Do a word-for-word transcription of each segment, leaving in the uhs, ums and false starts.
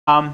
Um,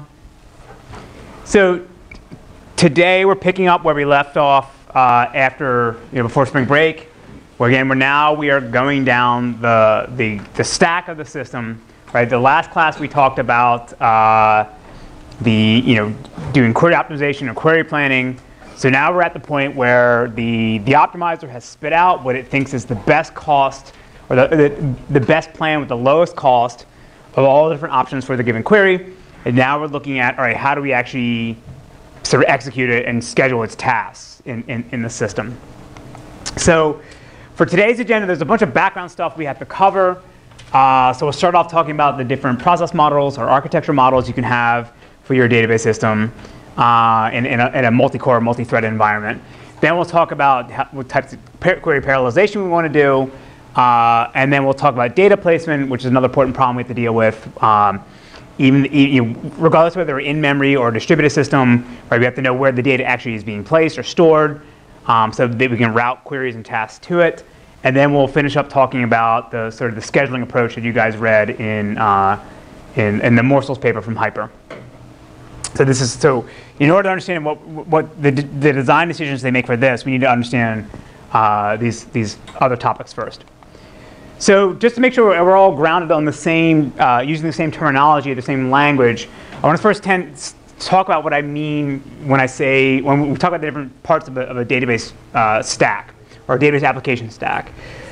so today we're picking up where we left off uh, after, you know, before spring break. Where again, we're now we are going down the, the the stack of the system. Right. The last class we talked about uh, the you know doing query optimization and query planning. So now we're at the point where the the optimizer has spit out what it thinks is the best cost or the the, the best plan with the lowest cost of all the different options for the given query. And now we're looking at, all right, how do we actually sort of execute it and schedule its tasks in, in, in the system? So for today's agenda, there's a bunch of background stuff we have to cover. Uh, so we'll start off talking about the different process models or architecture models you can have for your database system uh, in, in, a, in a multi-core, multi-threaded environment. Then we'll talk about how, what types of query parallelization we want to do. Uh, and then we'll talk about data placement, which is another important problem we have to deal with. Um, Even, you know, regardless of whether we're in memory or a distributed system, right, we have to know where the data actually is being placed or stored, um, so that we can route queries and tasks to it. And then we'll finish up talking about the sort of the scheduling approach that you guys read in uh, in, in the Morsels paper from Hyper. So this is so in order to understand what what the the design decisions they make for this, we need to understand uh, these these other topics first. So just to make sure we're all grounded on the same, uh, using the same terminology, the same language, I want to first tend, talk about what I mean when I say, when we talk about the different parts of a, of a database uh, stack, or a database application stack.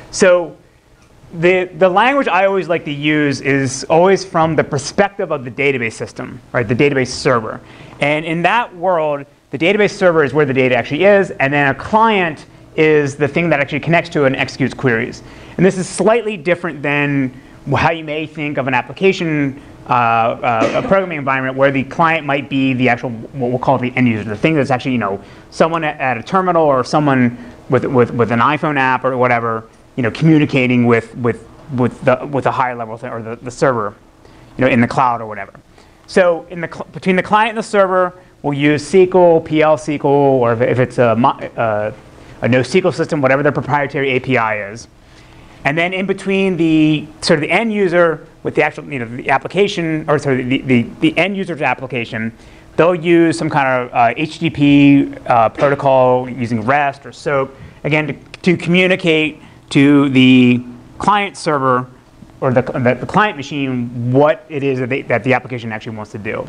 So the, the language I always like to use is always from the perspective of the database system, right, the database server. And in that world, the database server is where the data actually is, and then a client is the thing that actually connects to it and executes queries. And this is slightly different than how you may think of an application, uh, uh, a programming environment where the client might be the actual, what we'll call the end user, the thing that's actually, you know, someone at, at a terminal or someone with, with, with an iPhone app or whatever, you know, communicating with, with, with, the, with a higher level thing, or the, the server, you know, in the cloud or whatever. So in the, between the client and the server, we'll use S Q L, P L S Q L, or if, if it's a, uh, a NoSQL system, whatever their proprietary A P I is. And then in between the sort of the end user with the actual, you know, the application, or sorry, the, the, the end user's application, they'll use some kind of uh, H T T P uh, protocol using REST or SOAP, again, to, to communicate to the client server or the, the, the client machine what it is that, they, that the application actually wants to do.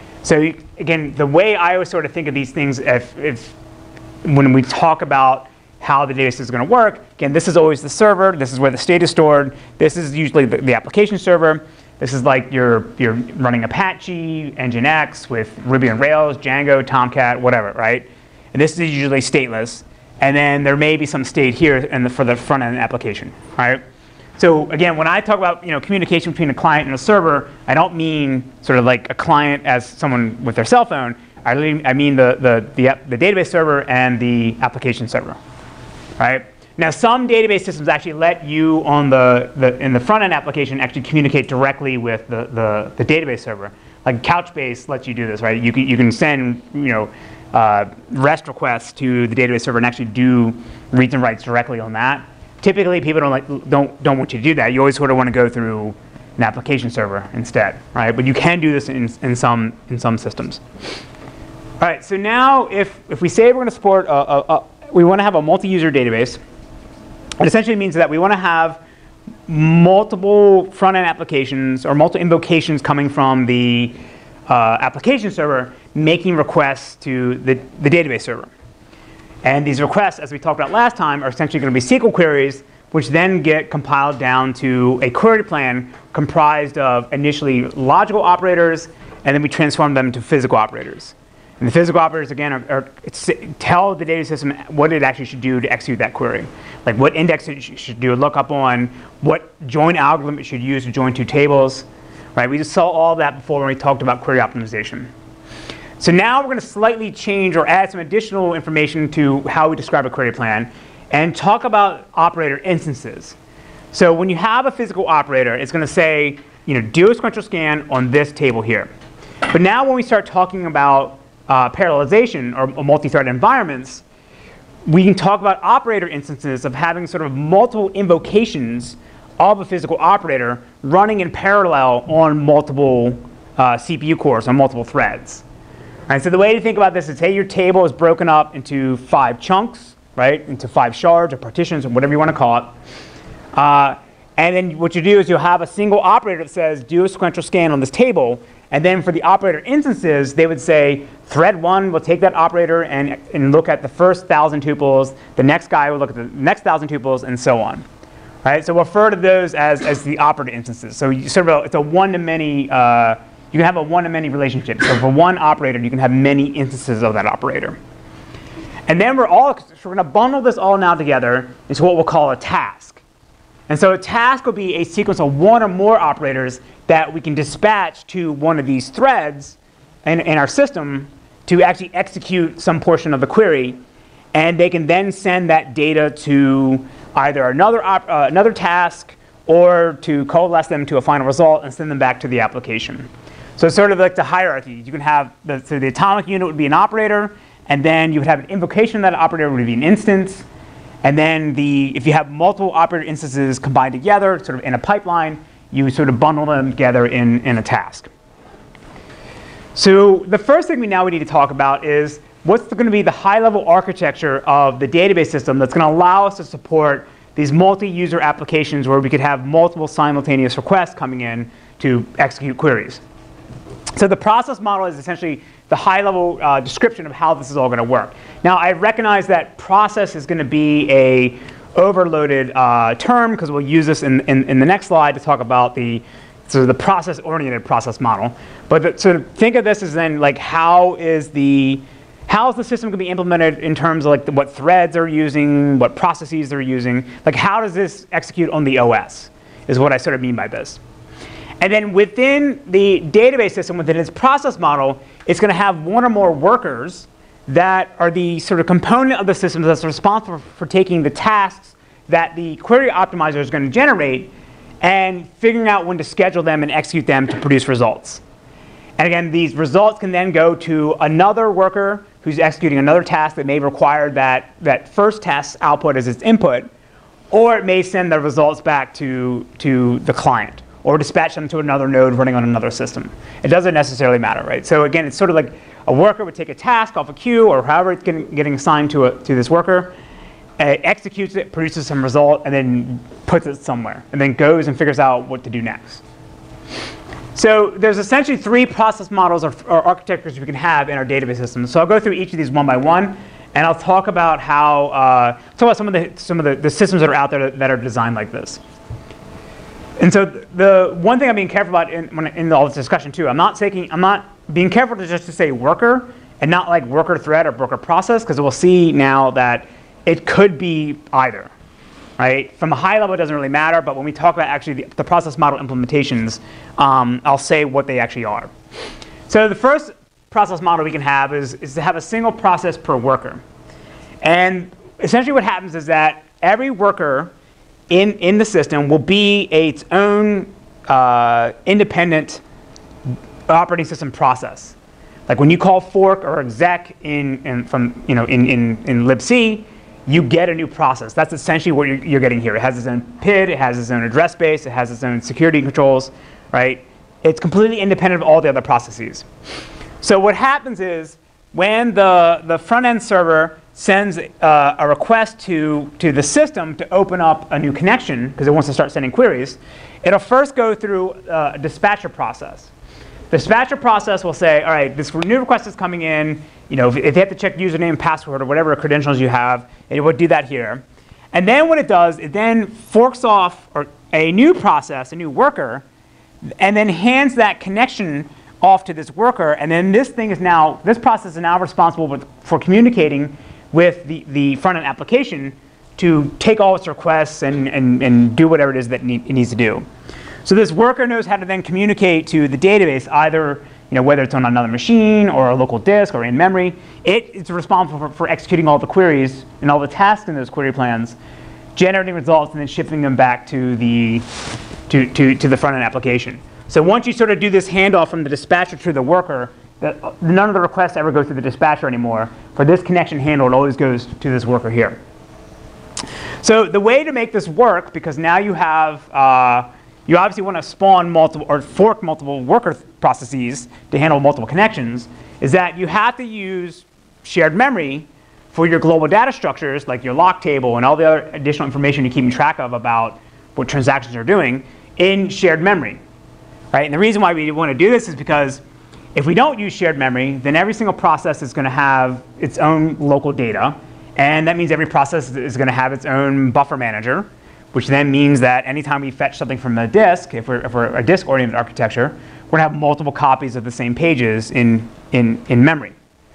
So again, the way I always sort of think of these things, if, if when we talk about how the database is going to work, again, this is always the server. This is where the state is stored. This is usually the, the application server. This is like you're, you're running Apache, Nginx with Ruby on Rails, Django, Tomcat, whatever, right? And this is usually stateless. And then there may be some state here in the, for the front end application, right? So again, when I talk about, you know, communication between a client and a server, I don't mean sort of like a client as someone with their cell phone. I, really, I mean the, the, the, the database server and the application server. Right? Now, some database systems actually let you on the, the in the front end application actually communicate directly with the, the, the database server. Like Couchbase lets you do this, right? You can you can send you know uh, REST requests to the database server and actually do reads and writes directly on that. Typically, people don't like don't don't want you to do that. You always sort of want to go through an application server instead, right? But you can do this in in some in some systems. All right. So now, if if we say we're going to support a, a, a we want to have a multi-user database. It essentially means that we want to have multiple front-end applications or multiple invocations coming from the uh, application server making requests to the, the database server. And these requests, as we talked about last time, are essentially going to be S Q L queries, which then get compiled down to a query plan comprised of initially logical operators, and then we transform them into physical operators. And the physical operators, again, are, are it's, tell the data system what it actually should do to execute that query. Like what index it should do a lookup on, what join algorithm it should use to join two tables. Right? We just saw all that before when we talked about query optimization. So now we're going to slightly change or add some additional information to how we describe a query plan and talk about operator instances. So when you have a physical operator, it's going to say, you know, do a sequential scan on this table here. But now when we start talking about Uh, parallelization or, or multi-thread environments, we can talk about operator instances of having sort of multiple invocations of a physical operator running in parallel on multiple uh, C P U cores on multiple threads. Right, so the way to think about this is, say your table is broken up into five chunks, right, into five shards or partitions or whatever you want to call it. Uh, and then what you do is you'll have a single operator that says, do a sequential scan on this table. And then for the operator instances, they would say, thread one will take that operator and, and look at the first thousand tuples. The next guy will look at the next thousand tuples, and so on. Right? So we'll refer to those as, as the operator instances. So you sort of a, it's a one-to-many, uh, you can have a one-to-many relationship. So for one operator, you can have many instances of that operator. And then we're all, so we're going to bundle this all now together into what we'll call a task. And so a task will be a sequence of one or more operators that we can dispatch to one of these threads in, in our system to actually execute some portion of the query. And they can then send that data to either another, op uh, another task or to coalesce them to a final result and send them back to the application. So it's sort of like the hierarchy. You can have, the, so the atomic unit would be an operator, and then you would have an invocation of that operator would be an instance. And then the, if you have multiple operator instances combined together, sort of in a pipeline, you sort of bundle them together in, in a task. So the first thing we now we need to talk about is what's going to be the high-level architecture of the database system that's going to allow us to support these multi-user applications where we could have multiple simultaneous requests coming in to execute queries. So the process model is essentially the high-level uh, description of how this is all going to work. Now, I recognize that process is going to be a overloaded uh, term because we'll use this in, in, in the next slide to talk about the sort of the process-oriented process model. But the, so think of this as then like how is the how is the system going to be implemented in terms of like the, what threads are using, what processes they're using. Like how does this execute on the O S is what I sort of mean by this. And then within the database system, within its process model, it's going to have one or more workers that are the sort of component of the system that's responsible for taking the tasks that the query optimizer is going to generate and figuring out when to schedule them and execute them to produce results. And again, these results can then go to another worker who's executing another task that may require that, that first task's output as its input, or it may send the results back to, to the client, or dispatch them to another node running on another system. It doesn't necessarily matter, right? So again, it's sort of like a worker would take a task off a queue, or however it's getting, getting assigned to, a, to this worker, uh, executes it, produces some result, and then puts it somewhere, and then goes and figures out what to do next. So there's essentially three process models or, or architectures we can have in our database system. So I'll go through each of these one by one, and I'll talk about how, uh, talk about some of the some of the, the systems that are out there that are designed like this. And so the one thing I'm being careful about in, when, in all this discussion too, I'm not taking, I'm not being careful to just to say worker and not like worker thread or worker process, because we'll see now that it could be either. Right? From a high level, it doesn't really matter, but when we talk about actually the, the process model implementations, um, I'll say what they actually are. So the first process model we can have is, is to have a single process per worker. And essentially what happens is that every worker in, in the system will be a, its own uh, independent operating system process. Like when you call fork or exec in, in, from, you know, in, in, in libc, you get a new process. That's essentially what you're, you're getting here. It has its own P I D, it has its own address space, it has its own security controls, right? It's completely independent of all the other processes. So what happens is when the, the front-end server sends uh, a request to, to the system to open up a new connection, because it wants to start sending queries, it'll first go through uh, a dispatcher process. The dispatcher process will say, all right, this new request is coming in. You know, if, if you have to check username, password, or whatever credentials you have, it would do that here. And then what it does, it then forks off or a new process, a new worker, and then hands that connection off to this worker. And then this thing is now, this process is now responsible with, for communicating with the, the front-end application to take all its requests and, and, and do whatever it is that need, it needs to do. So this worker knows how to then communicate to the database, either you know, whether it's on another machine or a local disk or in memory. It is responsible for, for executing all the queries and all the tasks in those query plans, generating results, and then shipping them back to the, to, to, to the front-end application. So once you sort of do this handoff from the dispatcher to the worker, that none of the requests ever go through the dispatcher anymore. For this connection handle, it always goes to this worker here. So the way to make this work, because now you have, uh, you obviously want to spawn multiple or fork multiple worker processes to handle multiple connections is that you have to use shared memory for your global data structures, like your lock table and all the other additional information you're keeping track of about what transactions are doing in shared memory, right? And the reason why we want to do this is because if we don't use shared memory, then every single process is going to have its own local data, and that means every process is going to have its own buffer manager, which then means that anytime we fetch something from a disk, if we're, if we're a disk-oriented architecture, we're going to have multiple copies of the same pages in, in, in memory.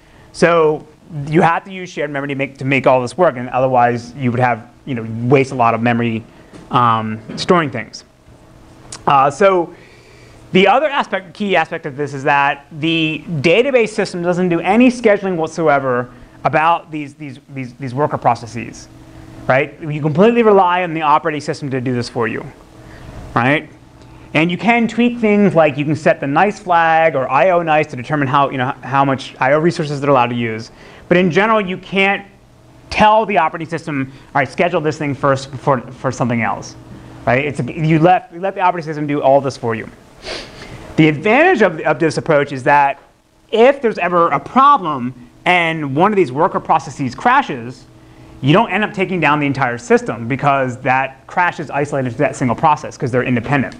So you have to use shared memory to make, to make all this work, and otherwise you would have, you know, waste a lot of memory um, storing things. Uh, so the other aspect, key aspect of this is that the database system doesn't do any scheduling whatsoever about these, these, these, these worker processes, right? You completely rely on the operating system to do this for you, right? And you can tweak things like you can set the nice flag or I O nice to determine how, you know, how much I O resources they're allowed to use. But in general, you can't tell the operating system, all right, schedule this thing first for, for something else, right? It's a, you, let, you let the operating system do all this for you. The advantage of, of this approach is that if there's ever a problem and one of these worker processes crashes, you don't end up taking down the entire system because that crash is isolated to that single process because they're independent.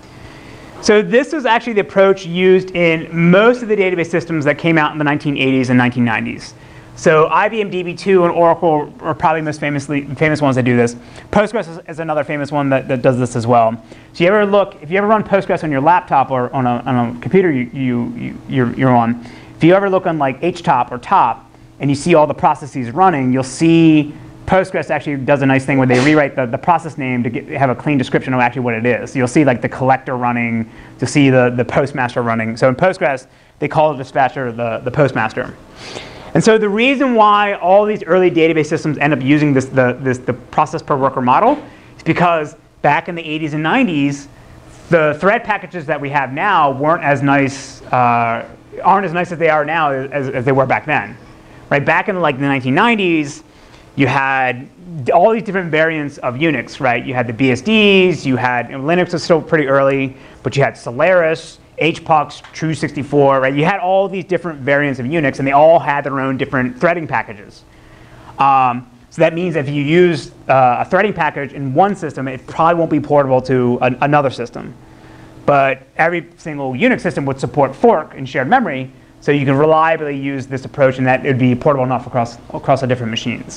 So this was actually the approach used in most of the database systems that came out in the nineteen eighties and nineteen nineties. So I B M D B two and Oracle are probably the most famously, famous ones that do this. Postgres is, is another famous one that, that does this as well. So you ever look, if you ever run Postgres on your laptop or on a, on a computer you, you, you, you're, you're on, if you ever look on like H top or top and you see all the processes running, you'll see Postgres actually does a nice thing where they rewrite the, the process name to get, have a clean description of actually what it is. So you'll see like the collector running, to see the, the postmaster running. So in Postgres, they call the dispatcher the, the postmaster. And so the reason why all these early database systems end up using this, the, this, the process per worker model is because back in the eighties and nineties, the thread packages that we have now weren't as nice, uh, aren't as nice as they are now as, as they were back then. Right? Back in like the nineteen nineties, you had all these different variants of Unix, right? You had the B S Ds, you had, you know, Linux was still pretty early, but you had Solaris, H PUX, True sixty-four, right? You had all these different variants of Unix, and they all had their own different threading packages. Um, so that means if you use uh, a threading package in one system, it probably won't be portable to an, another system. But every single Unix system would support fork and shared memory, so you can reliably use this approach, and that it would be portable enough across, across the different machines.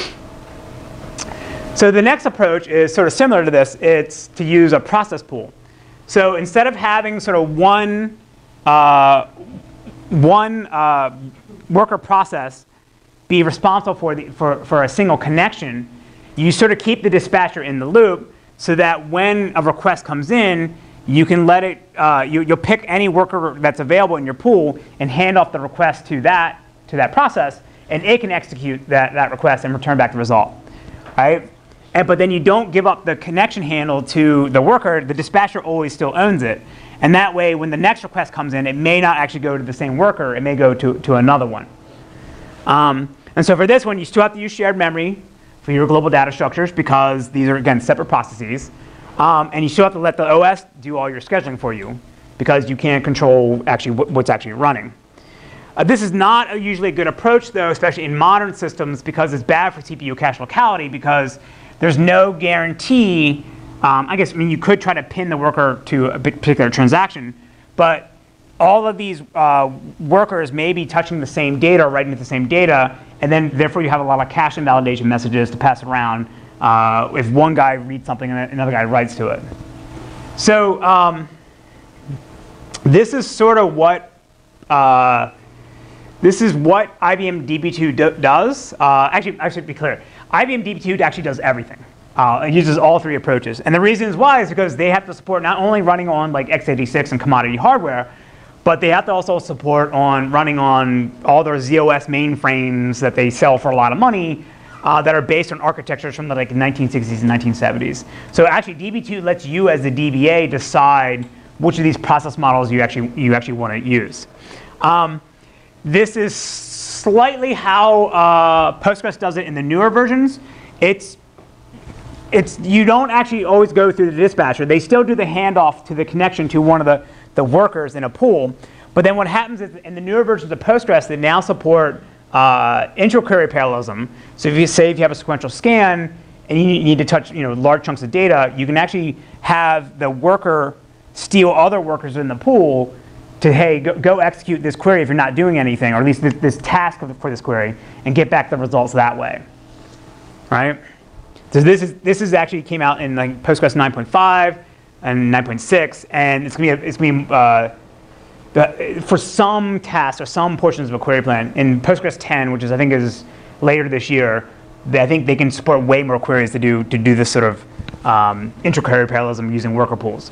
So the next approach is sort of similar to this. It's to use a process pool. So instead of having sort of one, uh, one uh, worker process be responsible for, the, for, for a single connection, you sort of keep the dispatcher in the loop so that when a request comes in, you can let it, uh, you, you'll pick any worker that's available in your pool and hand off the request to that, to that process, and it can execute that, that request and return back the result, right? And, but then you don't give up the connection handle to the worker. The dispatcher always still owns it. And that way, when the next request comes in, it may not actually go to the same worker. It may go to, to another one. Um, and so for this one, you still have to use shared memory for your global data structures because these are, again, separate processes. Um, and you still have to let the O S do all your scheduling for you because you can't control actually what's actually running. Uh, this is not a usually a good approach, though, especially in modern systems, because it's bad for C P U cache locality because there's no guarantee. Um, I guess, I mean, you could try to pin the worker to a particular transaction, but all of these uh, workers may be touching the same data or writing to the same data, and then therefore you have a lot of cache invalidation messages to pass around uh, if one guy reads something and another guy writes to it. So um, this is sort of what uh, this is what I B M D B two do does. Uh, actually, I should be clear. I B M D B two actually does everything. Uh, it uses all three approaches. And the reasons why is because they have to support not only running on like x eighty-six and commodity hardware, but they have to also support on running on all their Z O S mainframes that they sell for a lot of money uh, that are based on architectures from the like nineteen sixties and nineteen seventies. So actually D B two lets you as the D B A decide which of these process models you actually, you actually want to use. Um, this is slightly how uh, Postgres does it in the newer versions. It's It's, you don't actually always go through the dispatcher. They still do the handoff to the connection to one of the the workers in a pool. But then what happens is in the newer versions of Postgres, they now support uh, intra-query parallelism. So if you say if you have a sequential scan and you need to touch you know, large chunks of data, you can actually have the worker steal other workers in the pool to, hey, go, go execute this query if you're not doing anything, or at least this, this task for this query, and get back the results that way, right? So this is this is actually came out in like Postgres nine point five and nine point six, and it's gonna be it's gonna be uh, the, for some tasks or some portions of a query plan in Postgres ten, which is I think is later this year. They, I think they can support way more queries to do to do this sort of um, intra-query parallelism using worker pools.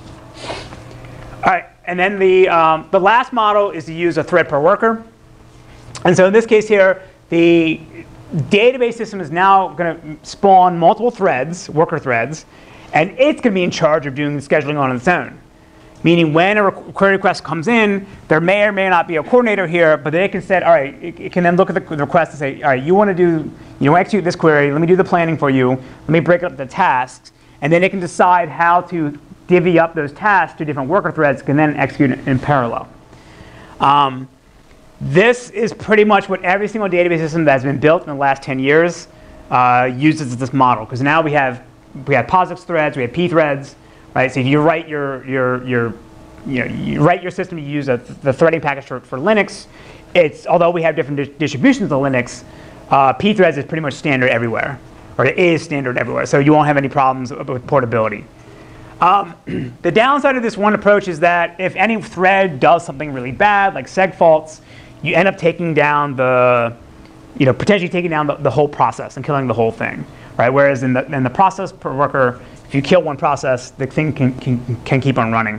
All right. And then the, um, the last model is to use a thread per worker. And so in this case here, the database system is now going to spawn multiple threads, worker threads, and it's going to be in charge of doing the scheduling on its own. Meaning when a query request comes in, there may or may not be a coordinator here, but they can say, all right, it, it can then look at the request and say, all right, you want to do, you know, execute this query, let me do the planning for you, let me break up the tasks, and then it can decide how to divvy up those tasks to different worker threads, can then execute in, in parallel. Um, this is pretty much what every single database system that's been built in the last ten years uh, uses this model. Because now we have we have POSIX threads, we have P threads, right? So if you write your your your you know you write your system, you use a, the threading package for, for Linux. It's although we have different di distributions of Linux, uh, P threads is pretty much standard everywhere, or it is standard everywhere. So you won't have any problems with portability. Um, the downside of this one approach is that if any thread does something really bad, like seg faults, you end up taking down the, you know, potentially taking down the, the whole process and killing the whole thing, right? Whereas in the, in the process per worker, if you kill one process, the thing can, can, can keep on running.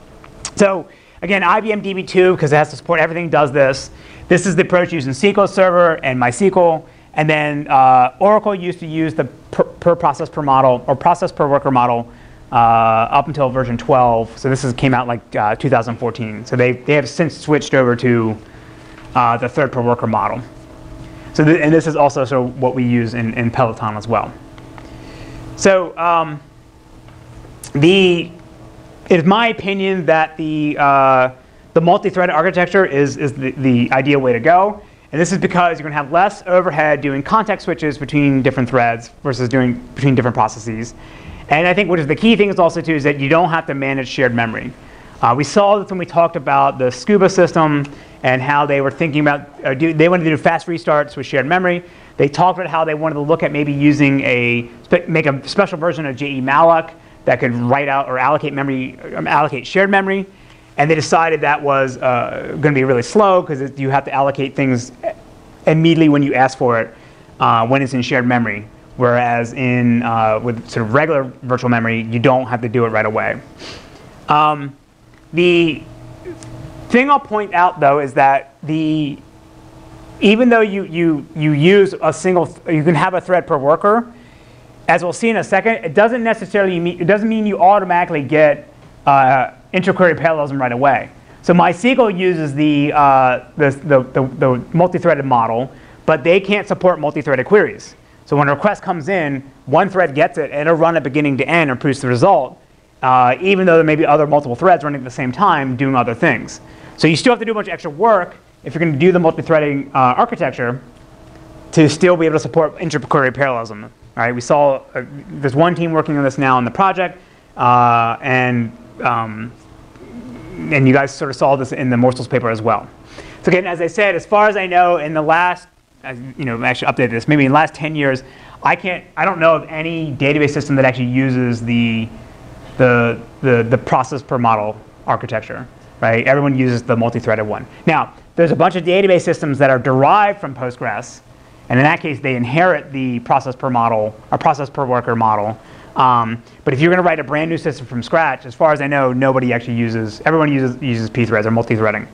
So again, I B M D B two, because it has to support everything, does this. This is the approach used in S Q L Server and MySQL. And then uh, Oracle used to use the per, per process per model, or process per worker model, Uh, up until version twelve. So this is, came out like uh, two thousand fourteen. So they, they have since switched over to uh, the thread per worker model. So th and this is also so what we use in, in Peloton as well. So um, the it is my opinion that the uh, the multi-thread architecture is is the, the ideal way to go. And this is because you're going to have less overhead doing context switches between different threads versus doing between different processes. And I think what is the key thing is also too is that you don't have to manage shared memory. Uh, we saw this when we talked about the Scuba system and how they were thinking about, uh, do, they wanted to do fast restarts with shared memory. They talked about how they wanted to look at maybe using a, make a special version of J E malloc that could write out or allocate memory, um, allocate shared memory. And they decided that was uh, going to be really slow because you have to allocate things immediately when you ask for it uh, when it's in shared memory. Whereas in uh, with sort of regular virtual memory, you don't have to do it right away. Um, the thing I'll point out though is that the even though you you you use a single, you can have a thread per worker, as we'll see in a second, it doesn't necessarily mean it doesn't mean you automatically get uh, intra-query parallelism right away. So MySQL uses the uh, the the, the, the multi-threaded model, but they can't support multi-threaded queries. So when a request comes in, one thread gets it, and it'll run it beginning to end and produce the result, uh, even though there may be other multiple threads running at the same time doing other things. So you still have to do a bunch of extra work if you're going to do the multi-threading uh, architecture to still be able to support intra-query parallelism. All right, we saw uh, there's one team working on this now in the project, uh, and um, and you guys sort of saw this in the Morsels paper as well. So again, as I said, as far as I know, in the last As, you know, actually updated this. Maybe in the last ten years, I can't. I don't know of any database system that actually uses the the the, the process per model architecture. Right? Everyone uses the multi-threaded one. Now, there's a bunch of database systems that are derived from Postgres, and in that case, they inherit the process per model or process per worker model. Um, but if you're going to write a brand new system from scratch, as far as I know, nobody actually uses. Everyone uses uses P threads or multi-threading.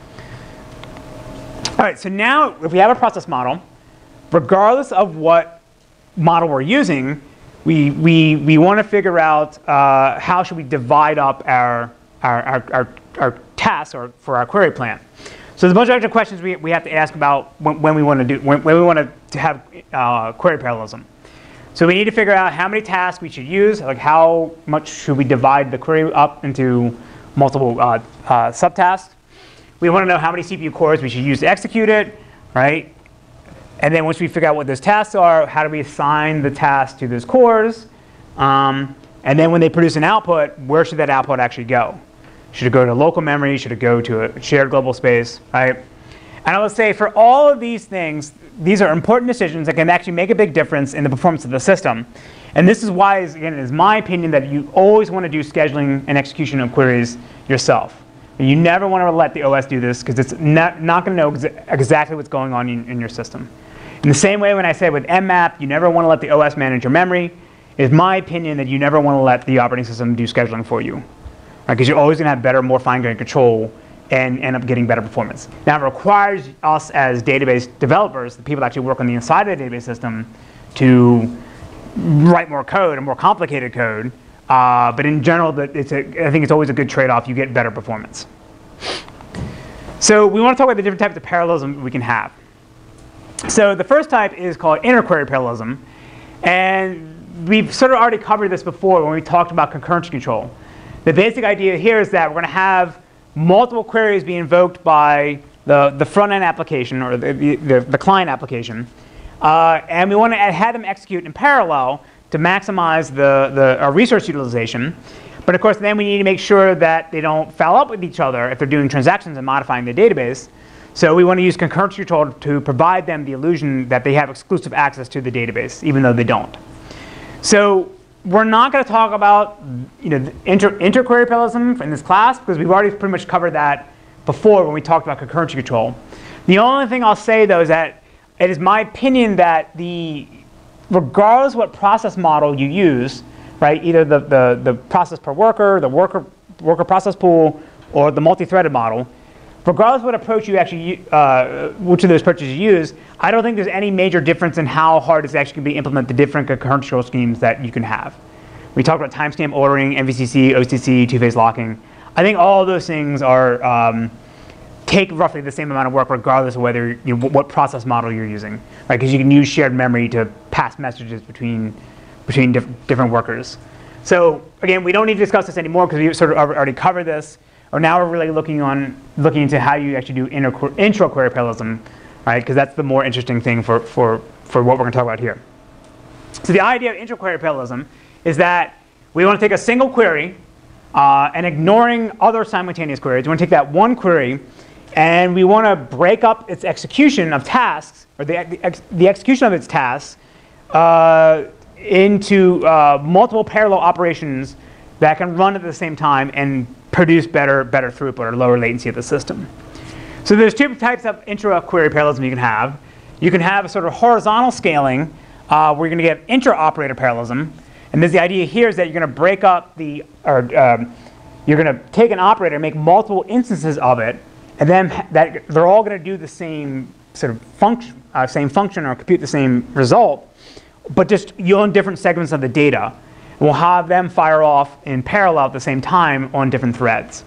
All right, so now if we have a process model, regardless of what model we're using, we, we, we want to figure out uh, how should we divide up our, our, our, our, our tasks or for our query plan. So there's a bunch of extra questions we, we have to ask about when, when we want to do when, when we want to have uh, query parallelism. So we need to figure out how many tasks we should use, like how much should we divide the query up into multiple uh, uh, subtasks. We want to know how many C P U cores we should use to execute it, right? And then once we figure out what those tasks are, how do we assign the task to those cores? Um, and then when they produce an output, where should that output actually go? Should it go to local memory? Should it go to a shared global space, right? And I will say for all of these things, these are important decisions that can actually make a big difference in the performance of the system. And this is why, again, it is my opinion that you always want to do scheduling and execution of queries yourself. And you never want to let the O S do this because it's not, not going to know exa exactly what's going on in, in your system. In the same way when I say with M map, you never want to let the O S manage your memory, it is my opinion that you never want to let the operating system do scheduling for you. Because you're always going to have better, more fine-grained control and end up getting better performance. Now it requires us as database developers, the people that actually work on the inside of the database system, to write more code and more complicated code. Uh, but in general, it's a, I think it's always a good trade-off. You get better performance. So we want to talk about the different types of parallelism we can have. So the first type is called inter-query parallelism. And we've sort of already covered this before when we talked about concurrency control. The basic idea here is that we're going to have multiple queries be invoked by the, the front-end application or the, the, the client application. Uh, and we want to have them execute in parallel to maximize the, the our resource utilization. But of course, then we need to make sure that they don't foul up with each other if they're doing transactions and modifying the database. So we want to use concurrency control to provide them the illusion that they have exclusive access to the database, even though they don't. So we're not going to talk about you know, inter, inter-query parallelism in this class because we've already pretty much covered that before when we talked about concurrency control. The only thing I'll say, though, is that it is my opinion that the, regardless what process model you use, right, either the, the, the process per worker, the worker, worker process pool, or the multi-threaded model, regardless of what approach you actually, uh, which of those approaches you use, I don't think there's any major difference in how hard it's actually going to be to implement the different concurrent control schemes that you can have. We talked about timestamp ordering, M V C C, O C C, two-phase locking. I think all of those things are um, take roughly the same amount of work regardless of whether you know, what process model you're using, right? Because you can use shared memory to pass messages between between diff different workers. So again, we don't need to discuss this anymore because we sort of already covered this. Or now we're really looking on looking into how you actually do intra-query parallelism, right? Because that's the more interesting thing for for for what we're going to talk about here. So the idea of intra-query parallelism is that we want to take a single query uh, and ignoring other simultaneous queries. We want to take that one query and we want to break up its execution of tasks or the the, ex the execution of its tasks uh, into uh, multiple parallel operations that can run at the same time and produce better, better throughput or lower latency of the system. So there's two types of intra-query parallelism you can have. You can have a sort of horizontal scaling uh, where you're going to get intra-operator parallelism. And there's the idea here is that you're going to break up the, or um, you're going to take an operator and make multiple instances of it, and then that they're all going to do the same sort of function, uh, same function or compute the same result, but just you own different segments of the data. We'll have them fire off in parallel at the same time on different threads.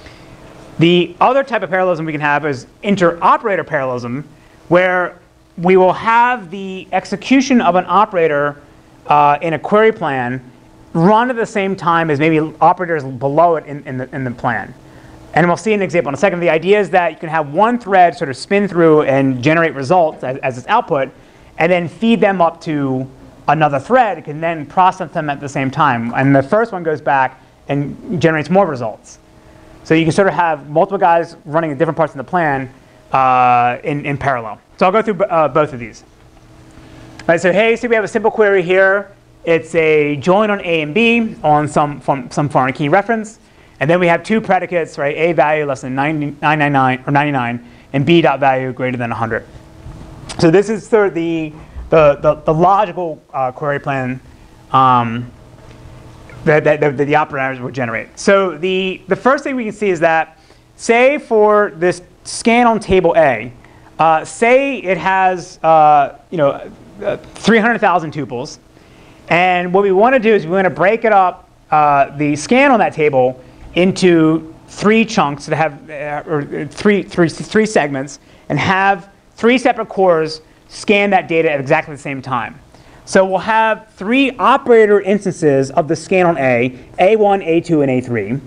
The other type of parallelism we can have is inter-operator parallelism, where we will have the execution of an operator uh, in a query plan run at the same time as maybe operators below it in, in, the, in the plan. And we'll see an example in a second. The idea is that you can have one thread sort of spin through and generate results as, as its output, and then feed them up to another thread can then process them at the same time. And the first one goes back and generates more results. So you can sort of have multiple guys running at different parts of the plan uh, in, in parallel. So I'll go through uh, both of these. All right, so hey, so we have a simple query here. It's a join on A and B on some, from, some foreign key reference. And then we have two predicates, right? A value less than nine ninety-nine or ninety-nine, and B dot value greater than one hundred. So this is sort of the The, the, the logical uh, query plan um, that, that, that the operators will generate. So the, the first thing we can see is that, say for this scan on table A, uh, say it has uh, you know, uh, three hundred thousand tuples. And what we want to do is we want to break it up, uh, the scan on that table, into three chunks that have, uh, or three, three, three segments, and have three separate cores scan that data at exactly the same time. So we'll have three operator instances of the scan on A, A one, A two, and A three.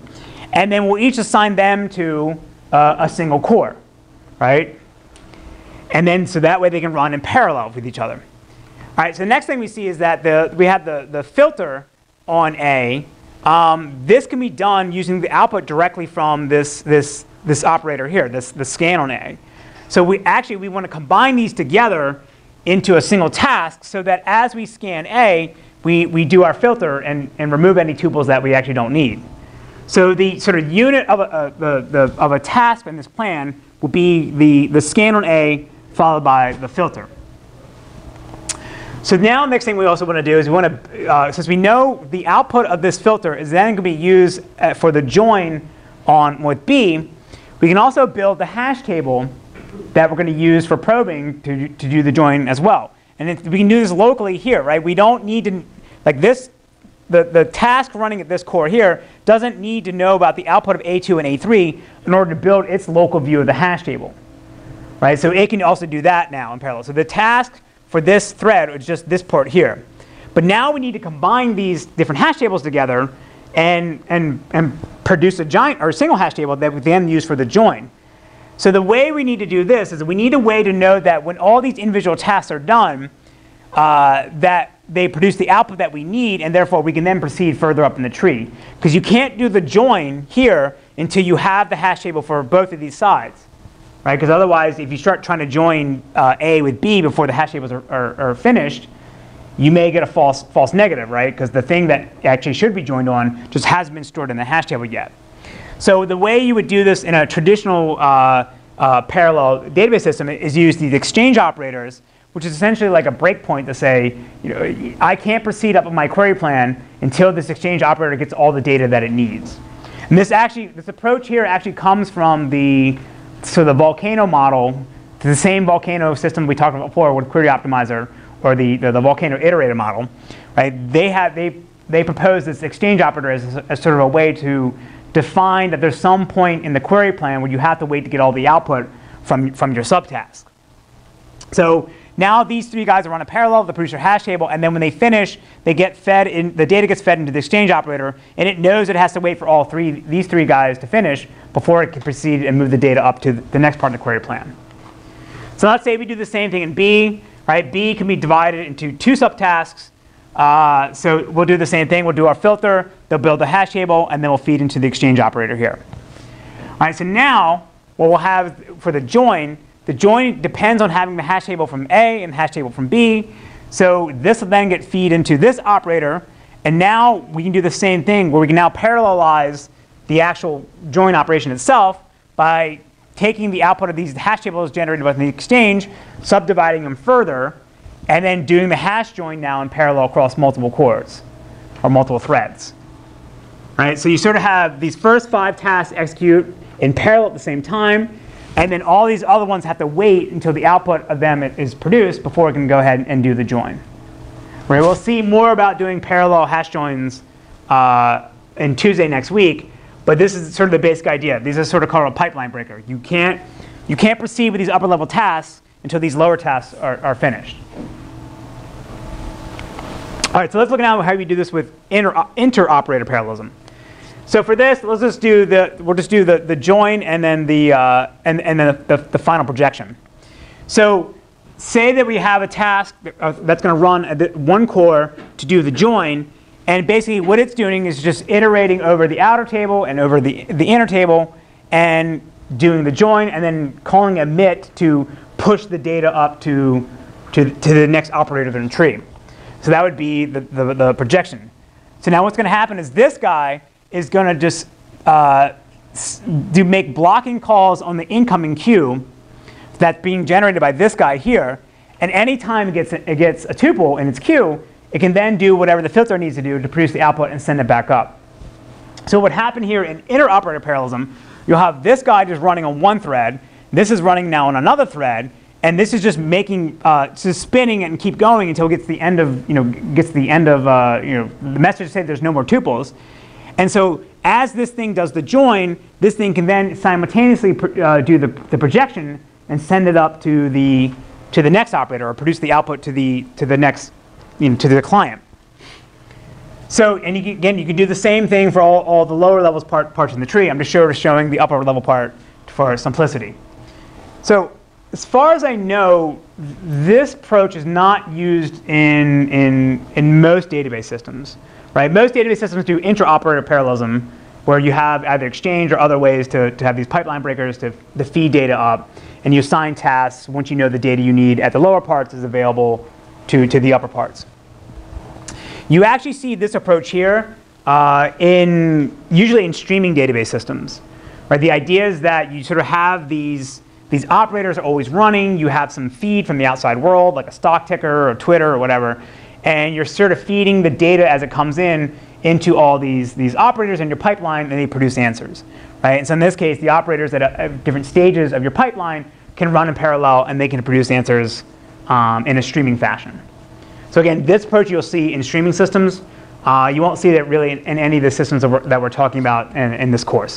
And then we'll each assign them to uh, a single core, right? And then so that way they can run in parallel with each other. All right, so the next thing we see is that the, we have the, the filter on A. Um, this can be done using the output directly from this, this, this operator here, this, the scan on A. So we actually we want to combine these together into a single task so that as we scan A, we, we do our filter and, and remove any tuples that we actually don't need. So the sort of unit of a, uh, the, the, of a task in this plan will be the, the scan on A followed by the filter. So now the next thing we also want to do is we want to, uh, since we know the output of this filter is then going to be used uh, for the join on with B, we can also build the hash table that we're going to use for probing to, to do the join as well. And it, we can do this locally here, right? We don't need to, like this, the, the task running at this core here doesn't need to know about the output of A two and A three in order to build its local view of the hash table, right? So it can also do that now in parallel. So the task for this thread is just this port here. But now we need to combine these different hash tables together and, and, and produce a giant or a single hash table that we then use for the join. So the way we need to do this is we need a way to know that when all these individual tasks are done, uh, that they produce the output that we need, and therefore we can then proceed further up in the tree. Because you can't do the join here until you have the hash table for both of these sides. Right? Because otherwise, if you start trying to join uh, A with B before the hash tables are, are, are finished, you may get a false, false negative, right? Because the thing that actually should be joined on just hasn't been stored in the hash table yet. So the way you would do this in a traditional uh, uh, parallel database system is use these exchange operators, which is essentially like a breakpoint to say, you know, I can't proceed up with my query plan until this exchange operator gets all the data that it needs. And this actually, this approach here actually comes from the So the Volcano model, the same Volcano system we talked about before with Query Optimizer, or the, the, the Volcano iterator model, right? They have they they propose this exchange operator as, as sort of a way to define that there's some point in the query plan where you have to wait to get all the output from from your subtask. So now these three guys are on a parallel, the producer hash table, and then when they finish, they get fed in, the data gets fed into the exchange operator, and it knows it has to wait for all three these three guys to finish before it can proceed and move the data up to the next part of the query plan. So let's say we do the same thing in B, right? B can be divided into two subtasks. Uh, so we'll do the same thing. We'll do our filter, they'll build the hash table, and then we'll feed into the exchange operator here. All right, so now what we'll have for the join, the join depends on having the hash table from A and the hash table from B. So this will then get feed into this operator, and now we can do the same thing where we can now parallelize the actual join operation itself by taking the output of these hash tables generated by the exchange, subdividing them further, and then doing the hash join now in parallel across multiple cores or multiple threads. Right? So you sort of have these first five tasks execute in parallel at the same time, and then all these other ones have to wait until the output of them is produced before it can go ahead and do the join. Right? We'll see more about doing parallel hash joins uh, in Tuesday next week. But this is sort of the basic idea. These are sort of called a pipeline breaker. You can't, you can't proceed with these upper level tasks until these lower tasks are, are finished. All right, so let's look now at how we do this with inter, inter-operator parallelism. So for this, let's just do the, we'll just do the, the join and then the, uh, and, and then the, the final projection. So say that we have a task that's going to run at one core to do the join. And basically what it's doing is just iterating over the outer table and over the, the inner table and doing the join and then calling emit to push the data up to, to, to the next operator in the tree. So that would be the, the, the projection. So now what's going to happen is this guy is going to just uh, do make blocking calls on the incoming queue that's being generated by this guy here. And anytime it gets, it gets a tuple in its queue, it can then do whatever the filter needs to do to produce the output and send it back up. So what happened here in inter-operator parallelism, you'll have this guy just running on one thread, this is running now on another thread, and this is just making, uh, just spinning it and keep going until it gets the end of, you know, gets the end of, uh, you know, the message says there's no more tuples. And so as this thing does the join, this thing can then simultaneously uh, do the, the projection and send it up to the, to the next operator or produce the output to the, to the next, you know, to the client. So, and you can, again, you can do the same thing for all, all the lower levels part, parts in the tree. I'm just sort of showing the upper level part for simplicity. So, as far as I know, this approach is not used in, in, in most database systems. Right? Most database systems do intra-operator parallelism, where you have either exchange or other ways to, to have these pipeline breakers to, to feed data up, and you assign tasks once you know the data you need at the lower parts is available to, to the upper parts. You actually see this approach here uh, in usually in streaming database systems. Right? The idea is that you sort of have these, these operators are always running, you have some feed from the outside world, like a stock ticker or Twitter or whatever, and you're sort of feeding the data as it comes in into all these, these operators in your pipeline, and they produce answers. Right? And so in this case, the operators at, a, at different stages of your pipeline can run in parallel, and they can produce answers um, in a streaming fashion. So again, this approach you'll see in streaming systems. Uh, you won't see that really in, in any of the systems that we're, that we're talking about in, in this course.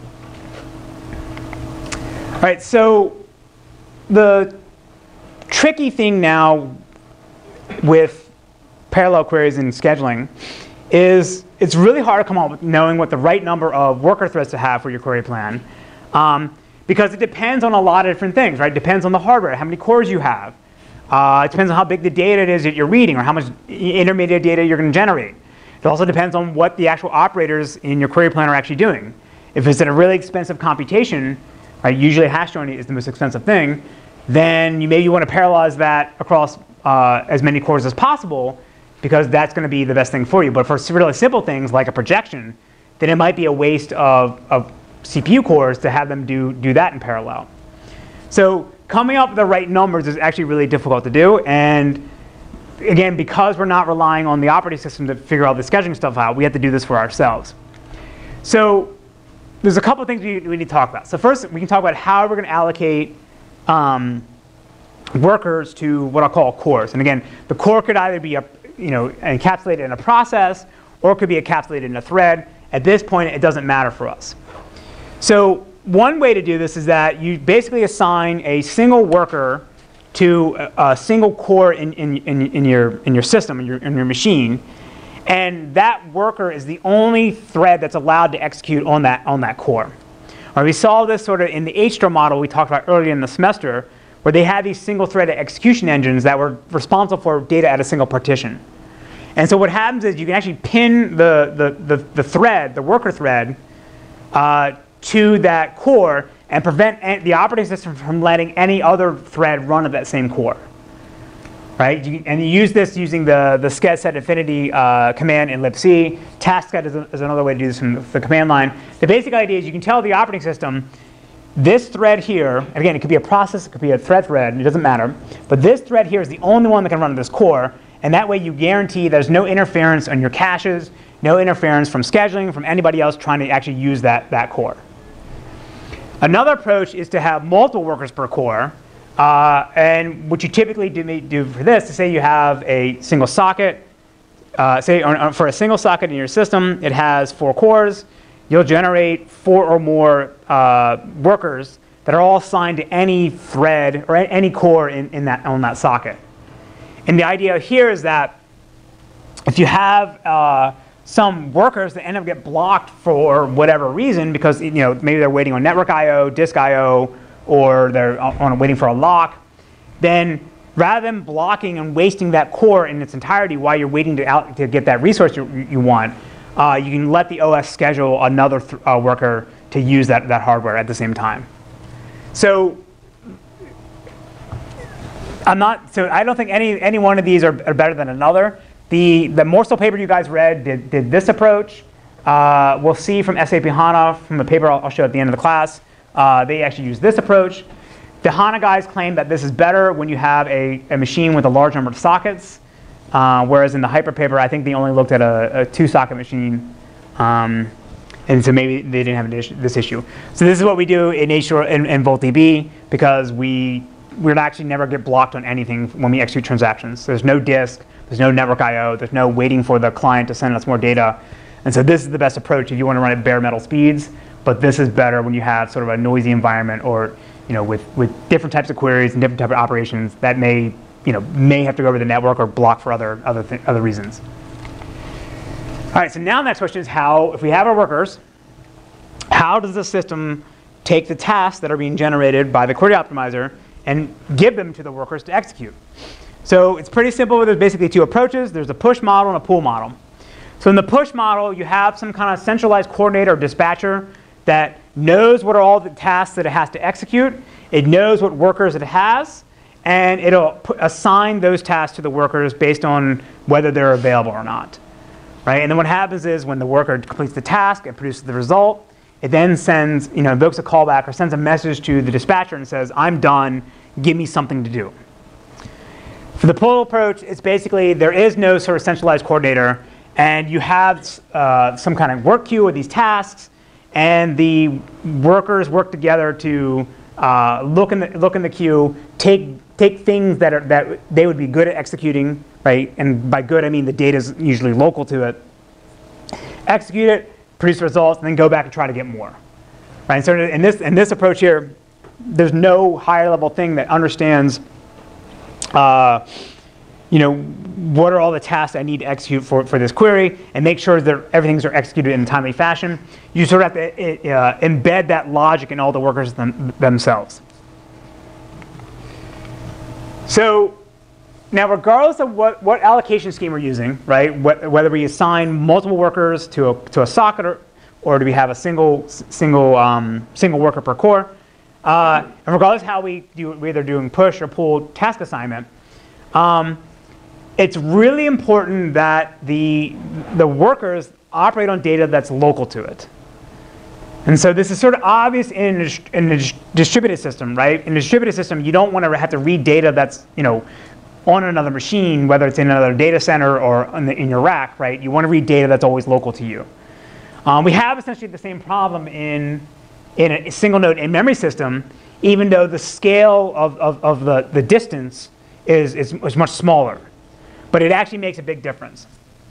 All right, so the tricky thing now with parallel queries and scheduling is it's really hard to come up with knowing what the right number of worker threads to have for your query plan, um, because it depends on a lot of different things, right? It depends on the hardware, how many cores you have. Uh, it depends on how big the data it is that you're reading or how much intermediate data you're going to generate. It also depends on what the actual operators in your query plan are actually doing. If it's in a really expensive computation, right, usually hash joining is the most expensive thing, then you maybe want to parallelize that across uh, as many cores as possible, because that's going to be the best thing for you. But for really simple things like a projection, then it might be a waste of, of C P U cores to have them do, do that in parallel. So coming up with the right numbers is actually really difficult to do. And again, because we're not relying on the operating system to figure all the scheduling stuff out, we have to do this for ourselves. So there's a couple of things we, we need to talk about. So first, we can talk about how we're going to allocate um, workers to what I'll call cores. And again, the core could either be a, you know, encapsulated in a process, or it could be encapsulated in a thread. At this point, it doesn't matter for us. So one way to do this is that you basically assign a single worker to a, a single core in, in, in, in, your, in your system, in your, in your machine. And that worker is the only thread that's allowed to execute on that, on that core. Right, we saw this sort of in the H STR model we talked about earlier in the semester, where they had these single-threaded execution engines that were responsible for data at a single partition. And so what happens is you can actually pin the, the, the, the thread, the worker thread, uh, to that core and prevent the operating system from letting any other thread run at that same core. Right? You, and you use this using the, the sched_set_infinity uh, command in libc. Taskset is, a, is another way to do this from the, the command line. The basic idea is you can tell the operating system, this thread here, and again, it could be a process, it could be a thread thread, it doesn't matter. But this thread here is the only one that can run this core. And that way you guarantee there's no interference on your caches, no interference from scheduling, from anybody else trying to actually use that, that core. Another approach is to have multiple workers per core. Uh, and what you typically do, do for this is say you have a single socket. Uh, say on, for a single socket in your system, it has four cores. You'll generate four or more uh, workers that are all assigned to any thread or any core in, in that, on that socket. And the idea here is that if you have uh, some workers that end up get blocked for whatever reason, because you know maybe they're waiting on network I O, disk I O, or they're on waiting for a lock, then rather than blocking and wasting that core in its entirety while you're waiting to, out, to get that resource you, you want, uh, you can let the O S schedule another th uh, worker to use that, that hardware at the same time. So I'm not, so I don't think any, any one of these are, are better than another. The, the Morsel paper you guys read did, did this approach. Uh, we'll see from S A P HANA, from the paper I'll, I'll show at the end of the class, uh, they actually use this approach. The HANA guys claim that this is better when you have a, a machine with a large number of sockets, uh, whereas in the Hyper paper, I think they only looked at a, a two-socket machine, um, and so maybe they didn't have an issue, this issue. So this is what we do in H STR and, and VoltDB, because we we'd actually never get blocked on anything when we execute transactions. There's no disk, there's no network I O, there's no waiting for the client to send us more data. And so this is the best approach if you want to run at bare metal speeds, but this is better when you have sort of a noisy environment, or you know, with, with different types of queries and different types of operations that may, you know, may have to go over the network or block for other, other, th other reasons. All right, so now the next question is how, if we have our workers, how does the system take the tasks that are being generated by the query optimizer and give them to the workers to execute? So it's pretty simple. There's basically two approaches. There's a push model and a pull model. So in the push model, you have some kind of centralized coordinator or dispatcher that knows what are all the tasks that it has to execute. It knows what workers it has, and it'll put, assign those tasks to the workers based on whether they're available or not. Right? And then what happens is when the worker completes the task and produces the result, it then sends, you know, invokes a callback or sends a message to the dispatcher and says, I'm done, give me something to do. For the pull approach, it's basically there is no sort of centralized coordinator, and you have uh, some kind of work queue with these tasks, and the workers work together to uh, look in the look in the queue, take take things that are that they would be good at executing, right? And by good I mean the data is usually local to it. Execute it, produce results, and then go back and try to get more. Right? And so in this in this approach here, there's no higher level thing that understands, uh, you know, what are all the tasks I need to execute for, for this query, and make sure that everything's are executed in a timely fashion. You sort of have to uh, embed that logic in all the workers them, themselves. So now, regardless of what, what allocation scheme we're using, right, wh whether we assign multiple workers to a, to a socket or, or do we have a single, single, um, single worker per core, uh, and regardless of how we do, we're either doing push or pull task assignment, um, it's really important that the, the workers operate on data that's local to it. And so this is sort of obvious in a, in a distributed system, right? In a distributed system, you don't want to have to read data that's, you know, on another machine, whether it's in another data center or in, the, in your rack, right? You want to read data that's always local to you. Um, we have essentially the same problem in, in a single node in-memory system, even though the scale of, of, of the, the distance is, is, is much smaller. But it actually makes a big difference.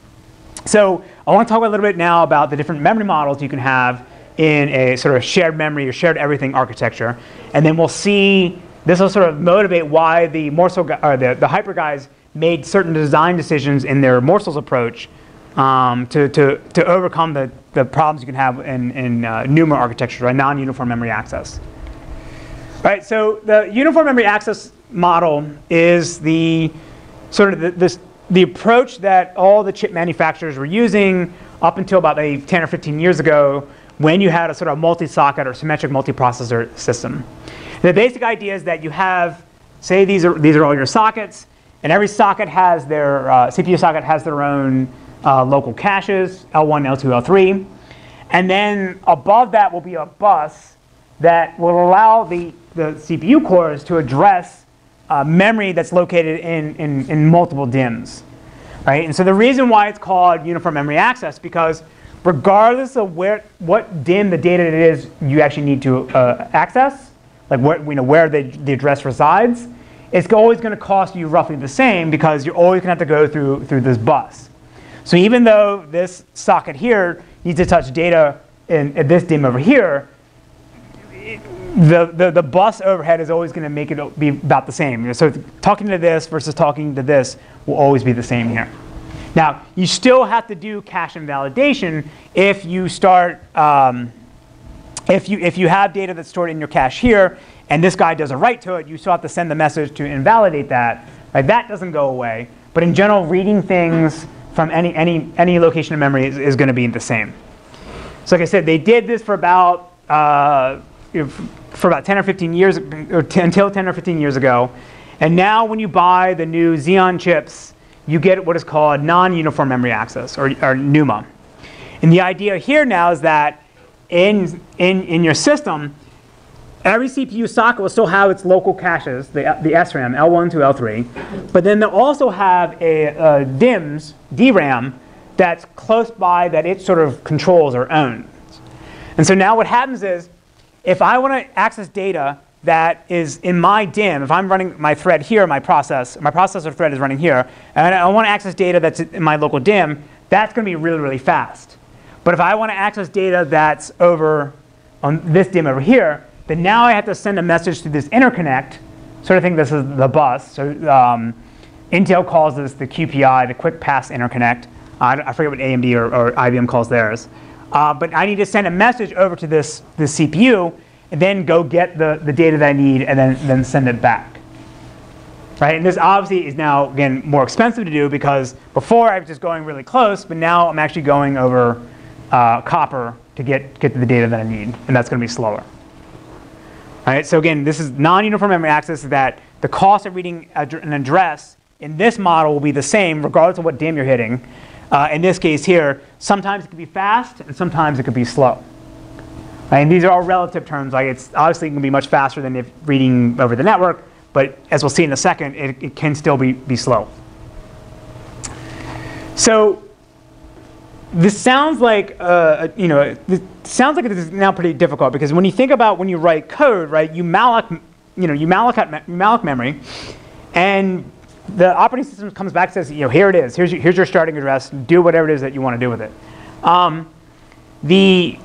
So I want to talk a little bit now about the different memory models you can have in a sort of shared memory or shared everything architecture. And then we'll see, this will sort of motivate why the Morsel, or the, the Hyper guys made certain design decisions in their Morsels approach um, to, to, to overcome the, the problems you can have in, in uh, NUMA architecture, right? Non-uniform memory access. Right, so the uniform memory access model is the sort of the, this, the approach that all the chip manufacturers were using up until about maybe ten or fifteen years ago, when you had a sort of multi-socket or symmetric multiprocessor system. And the basic idea is that you have, say these are, these are all your sockets, and every socket has their, uh, C P U socket has their own uh, local caches, L one, L two, L three. And then above that will be a bus that will allow the, the C P U cores to address uh, memory that's located in, in, in multiple D I Ms. Right? And so the reason why it's called uniform memory access, because regardless of where, what D I M the data it is you actually need to uh, access, like where, you know, where the, the address resides, it's always going to cost you roughly the same because you're always going to have to go through, through this bus. So even though this socket here needs to touch data in, in this D I M over here, it, the, the, the bus overhead is always going to make it be about the same. So talking to this versus talking to this will always be the same here. Now, you still have to do cache invalidation if you start, um, if you, if you have data that's stored in your cache here, and this guy does a write to it, you still have to send the message to invalidate that. Right? That doesn't go away. But in general, reading things from any, any, any location of memory is, is going to be the same. So like I said, they did this for about, uh, for about ten or fifteen years, or t until ten or fifteen years ago. And now when you buy the new Xeon chips, you get what is called non-uniform memory access, or, or NUMA. And the idea here now is that in, in, in your system, every C P U socket will still have its local caches, the, the S RAM, L one to L three, but then they'll also have a, a D I Ms, D RAM, that's close by that it sort of controls or owns. And so now what happens is, if I want to access data that is in my D I M, if I'm running my thread here, my process, my processor thread is running here, and I want to access data that's in my local D I M, that's going to be really, really fast. But if I want to access data that's over on this D I M over here, then now I have to send a message to this interconnect. Sort of think this is the bus. So um, Intel calls this the Q P I, the Quick Pass Interconnect. I, I forget what A M D or, or I B M calls theirs. Uh, but I need to send a message over to this, this C P U and then go get the, the data that I need and then, then send it back. Right? And this obviously is now, again, more expensive to do because before I was just going really close, but now I'm actually going over uh, copper to get, get the data that I need, and that's going to be slower. All right, so again, this is non-uniform memory access, that the cost of reading an address in this model will be the same regardless of what D I M you're hitting. Uh, in this case here, sometimes it could be fast and sometimes it could be slow. Right, and these are all relative terms. Like it's obviously going to be much faster than if reading over the network, but as we'll see in a second, it, it can still be, be slow. So this sounds like, uh, you know, this sounds like this is now pretty difficult because when you think about when you write code, right, you malloc, you know, you malloc, you malloc memory, and the operating system comes back and says, you know, here it is. Here's your, here's your starting address. Do whatever it is that you want to do with it. Um, the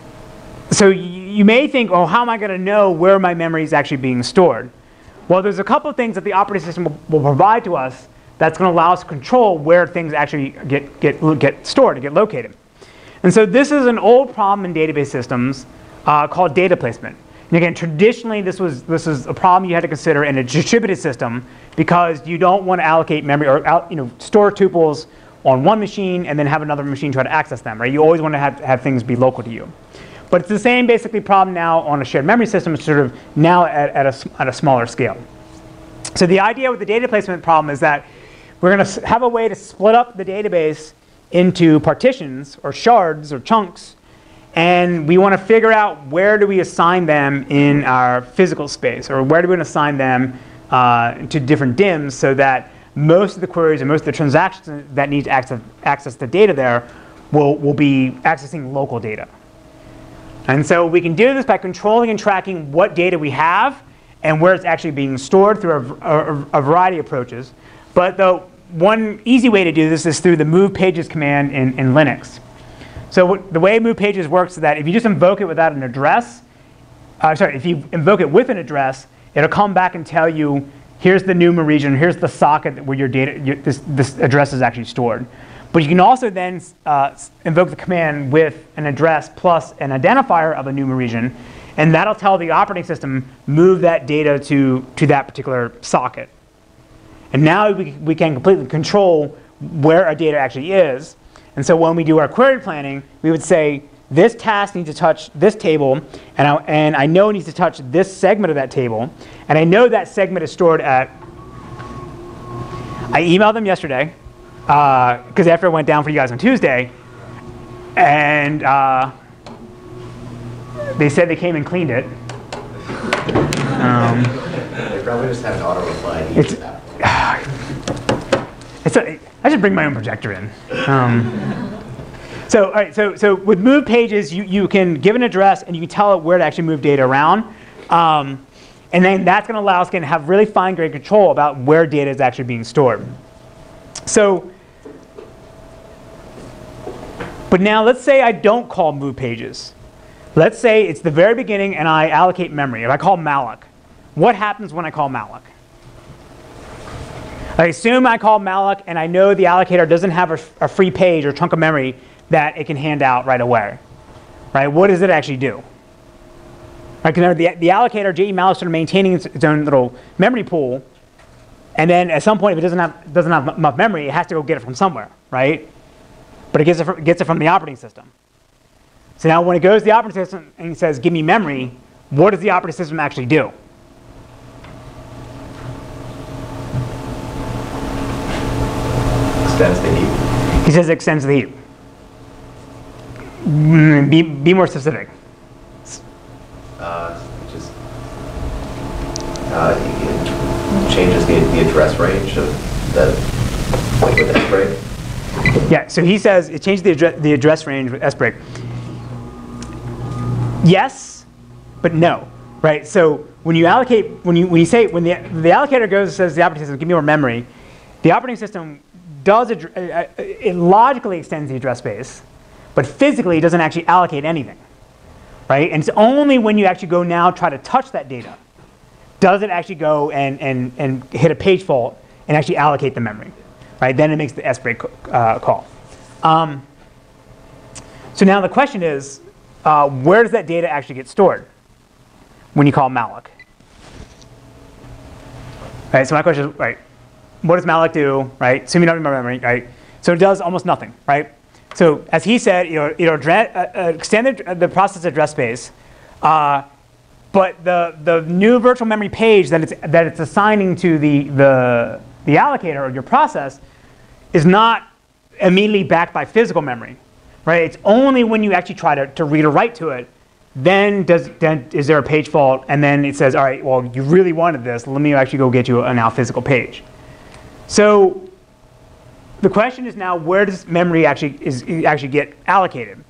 so you, you may think, oh, how am I going to know where my memory is actually being stored? Well, there's a couple of things that the operating system will, will provide to us that's going to allow us to control where things actually get get get stored and get located. And so this is an old problem in database systems uh, called data placement. And again, traditionally, this was this is a problem you had to consider in a distributed system because you don't want to allocate memory or out, you know, store tuples on one machine and then have another machine try to access them. Right? You always want to have, have things be local to you. But it's the same basically problem now on a shared memory system, sort of now at, at, a, at a smaller scale. So the idea with the data placement problem is that we're going to have a way to split up the database into partitions or shards or chunks. And we want to figure out where do we assign them in our physical space, or where do we want to assign them uh, to different D I Ms so that most of the queries and most of the transactions that need to access, access the data there will, will be accessing local data. And so we can do this by controlling and tracking what data we have and where it's actually being stored through a, a, a variety of approaches. But the one easy way to do this is through the move pages command in, in Linux. So what, the way move pages works is that if you just invoke it without an address, uh, sorry, if you invoke it with an address, it'll come back and tell you, here's the NUMA region, here's the socket where your data, your, this, this address is actually stored. But you can also then uh, invoke the command with an address plus an identifier of a NUMA region, and that'll tell the operating system, move that data to, to that particular socket. And now we, we can completely control where our data actually is. And so when we do our query planning, we would say, this task needs to touch this table, and I, and I know it needs to touch this segment of that table, and I know that segment is stored at, I emailed them yesterday, because uh, after it went down for you guys on Tuesday, and uh, they said they came and cleaned it. Um, they probably just have an auto reply to each of that. It's a, I should bring my own projector in. Um, so, all right, so, so with move pages, you, you can give an address and you can tell it where to actually move data around. Um, and then that's going to allow us to have really fine-grained control about where data is actually being stored. So, but now let's say I don't call move pages. Let's say it's the very beginning and I allocate memory. If I call malloc, what happens when I call malloc? I assume I call malloc and I know the allocator doesn't have a, a free page or chunk of memory that it can hand out right away. Right? What does it actually do? Right, the, the allocator, J E malloc, is sort of maintaining its, its own little memory pool. And then at some point, if it doesn't have, doesn't have enough memory, it has to go get it from somewhere. Right? But it gets it, from, gets it from the operating system. So now when it goes to the operating system and it says, give me memory, what does the operating system actually do? Extends the heap. He says it extends the heap. Be, be more specific. Uh, just uh, it changes the, the address range of the, like with S break. Yeah, so he says it changes the address, the address range with S break. Yes, but no, right? So when you allocate, when you when you say when the the allocator goes and says the operating system, give me more memory, the operating system does it, it logically extends the address space, but physically it doesn't actually allocate anything, right? And it's only when you actually go now try to touch that data, does it actually go and and and hit a page fault and actually allocate the memory, right? Then it makes the S break uh, call. Um, so now the question is, uh, where does that data actually get stored when you call malloc? Right, so my question is, right, what does malloc do, right? Assuming you don't remember memory, right? So it does almost nothing, right? So as he said, it'll, it'll address, uh, extend the, the process address space, uh, but the, the new virtual memory page that it's, that it's assigning to the, the, the allocator or your process is not immediately backed by physical memory, right? It's only when you actually try to, to read or write to it, then, does, then is there a page fault, and then it says, all right, well, you really wanted this, let me actually go get you a now physical page. So the question is now, where does memory actually, is, actually get allocated?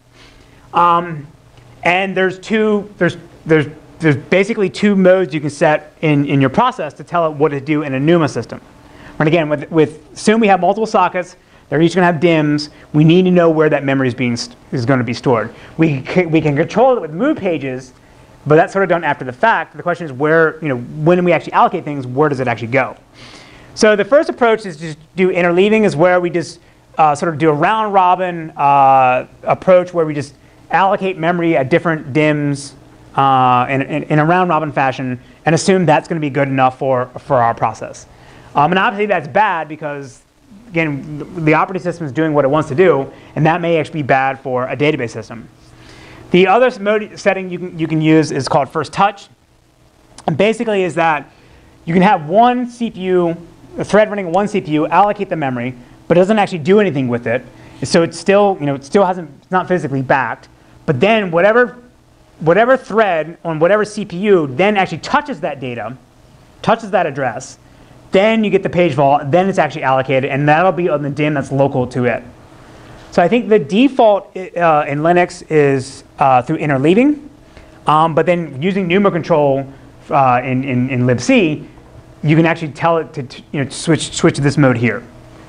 Um, and there's two, there's, there's, there's basically two modes you can set in, in your process to tell it what to do in a NUMA system. And again, with, with assume we have multiple sockets, they're each going to have D I Ms. We need to know where that memory is being is going to be stored. We can, we can control it with move pages, but that's sort of done after the fact. The question is where, you know, when we actually allocate things, where does it actually go? So the first approach is just do interleaving, is where we just uh, sort of do a round robin uh, approach where we just allocate memory at different D I Ms uh, in, in, in a round robin fashion and assume that's going to be good enough for, for our process. Um, and obviously that's bad because, again, the operating system is doing what it wants to do, and that may actually be bad for a database system. The other mode setting you can, you can use is called first touch. And basically is that you can have one C P U, a thread running one C P U, allocate the memory, but it doesn't actually do anything with it. So it's still, you know, it still hasn't, it's not physically backed. But then whatever, whatever thread on whatever C P U then actually touches that data, touches that address, then you get the page vault, then it's actually allocated, and that'll be on the D I M that's local to it. So I think the default uh, in Linux is uh, through interleaving, um, but then using NUMA control uh, in, in, in libc, you can actually tell it to, to you know, switch, switch to this mode here.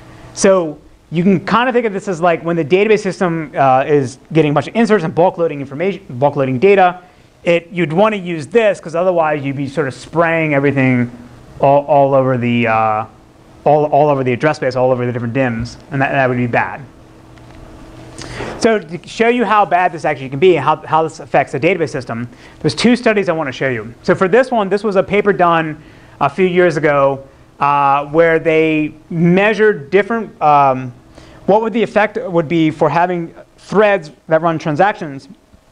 So you can kind of think of this as like when the database system uh, is getting a bunch of inserts and bulk loading information, bulk loading data, it, you'd want to use this because otherwise you'd be sort of spraying everything all, all over the uh, all, all over the address space, all over the different D I Ms, and that, that would be bad. So to show you how bad this actually can be and how, how this affects the database system, there's two studies I want to show you. So for this one, this was a paper done a few years ago uh, where they measured different, um, what would the effect would be for having threads that run transactions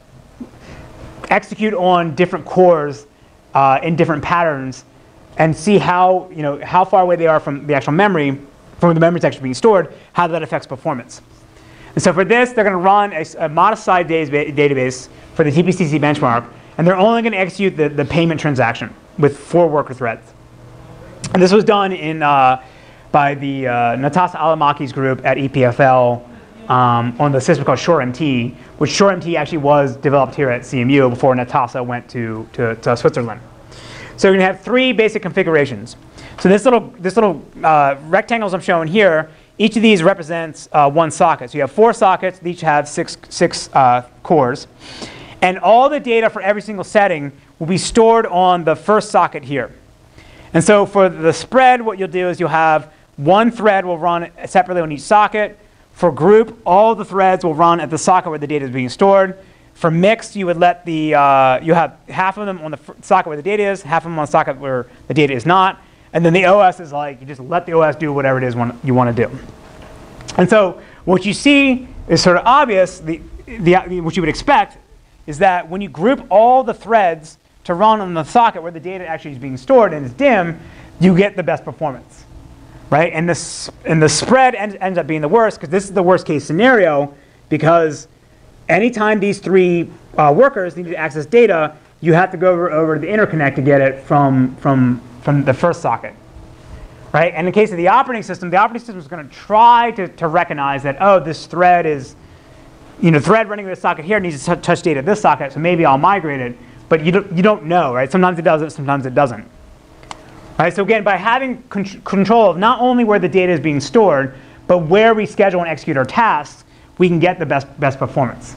execute on different cores uh, in different patterns and see how, you know, how far away they are from the actual memory, from the memory that's actually being stored, how that affects performance. And so for this, they're going to run a, a modest-sized database for the T P C C benchmark, and they're only going to execute the, the payment transaction with four worker threads. And this was done in, uh, by the uh, Natasa Alamaki's group at E P F L um, on the system called SureMT, which SureMT actually was developed here at C M U before Natasa went to, to, to Switzerland. So you're going to have three basic configurations. So this little, this little uh, rectangles I'm showing here, each of these represents uh, one socket. So you have four sockets, they each have six, six uh, cores. And all the data for every single setting will be stored on the first socket here. And so for the spread, what you'll do is you'll have one thread will run separately on each socket. For group, all the threads will run at the socket where the data is being stored. For mixed, you would let the, uh, you have half of them on the socket where the data is, half of them on the socket where the data is not. And then the O S is like, you just let the O S do whatever it is you want to do. And so what you see is sort of obvious, the, the, what you would expect is that when you group all the threads to run on the socket where the data actually is being stored and is D I M, you get the best performance, right? And, this, and the spread ends, ends up being the worst because this is the worst case scenario because anytime these three uh, workers need to access data, you have to go over, over to the interconnect to get it from, from, from the first socket, right? And in the case of the operating system, the operating system is going to try to, to recognize that, oh, this thread is, you know, thread running this socket here needs to touch data at this socket, so maybe I'll migrate it. But you don't, you don't know, right? Sometimes it does it, sometimes it doesn't. Right? So again, by having con control of not only where the data is being stored, but where we schedule and execute our tasks, we can get the best, best performance.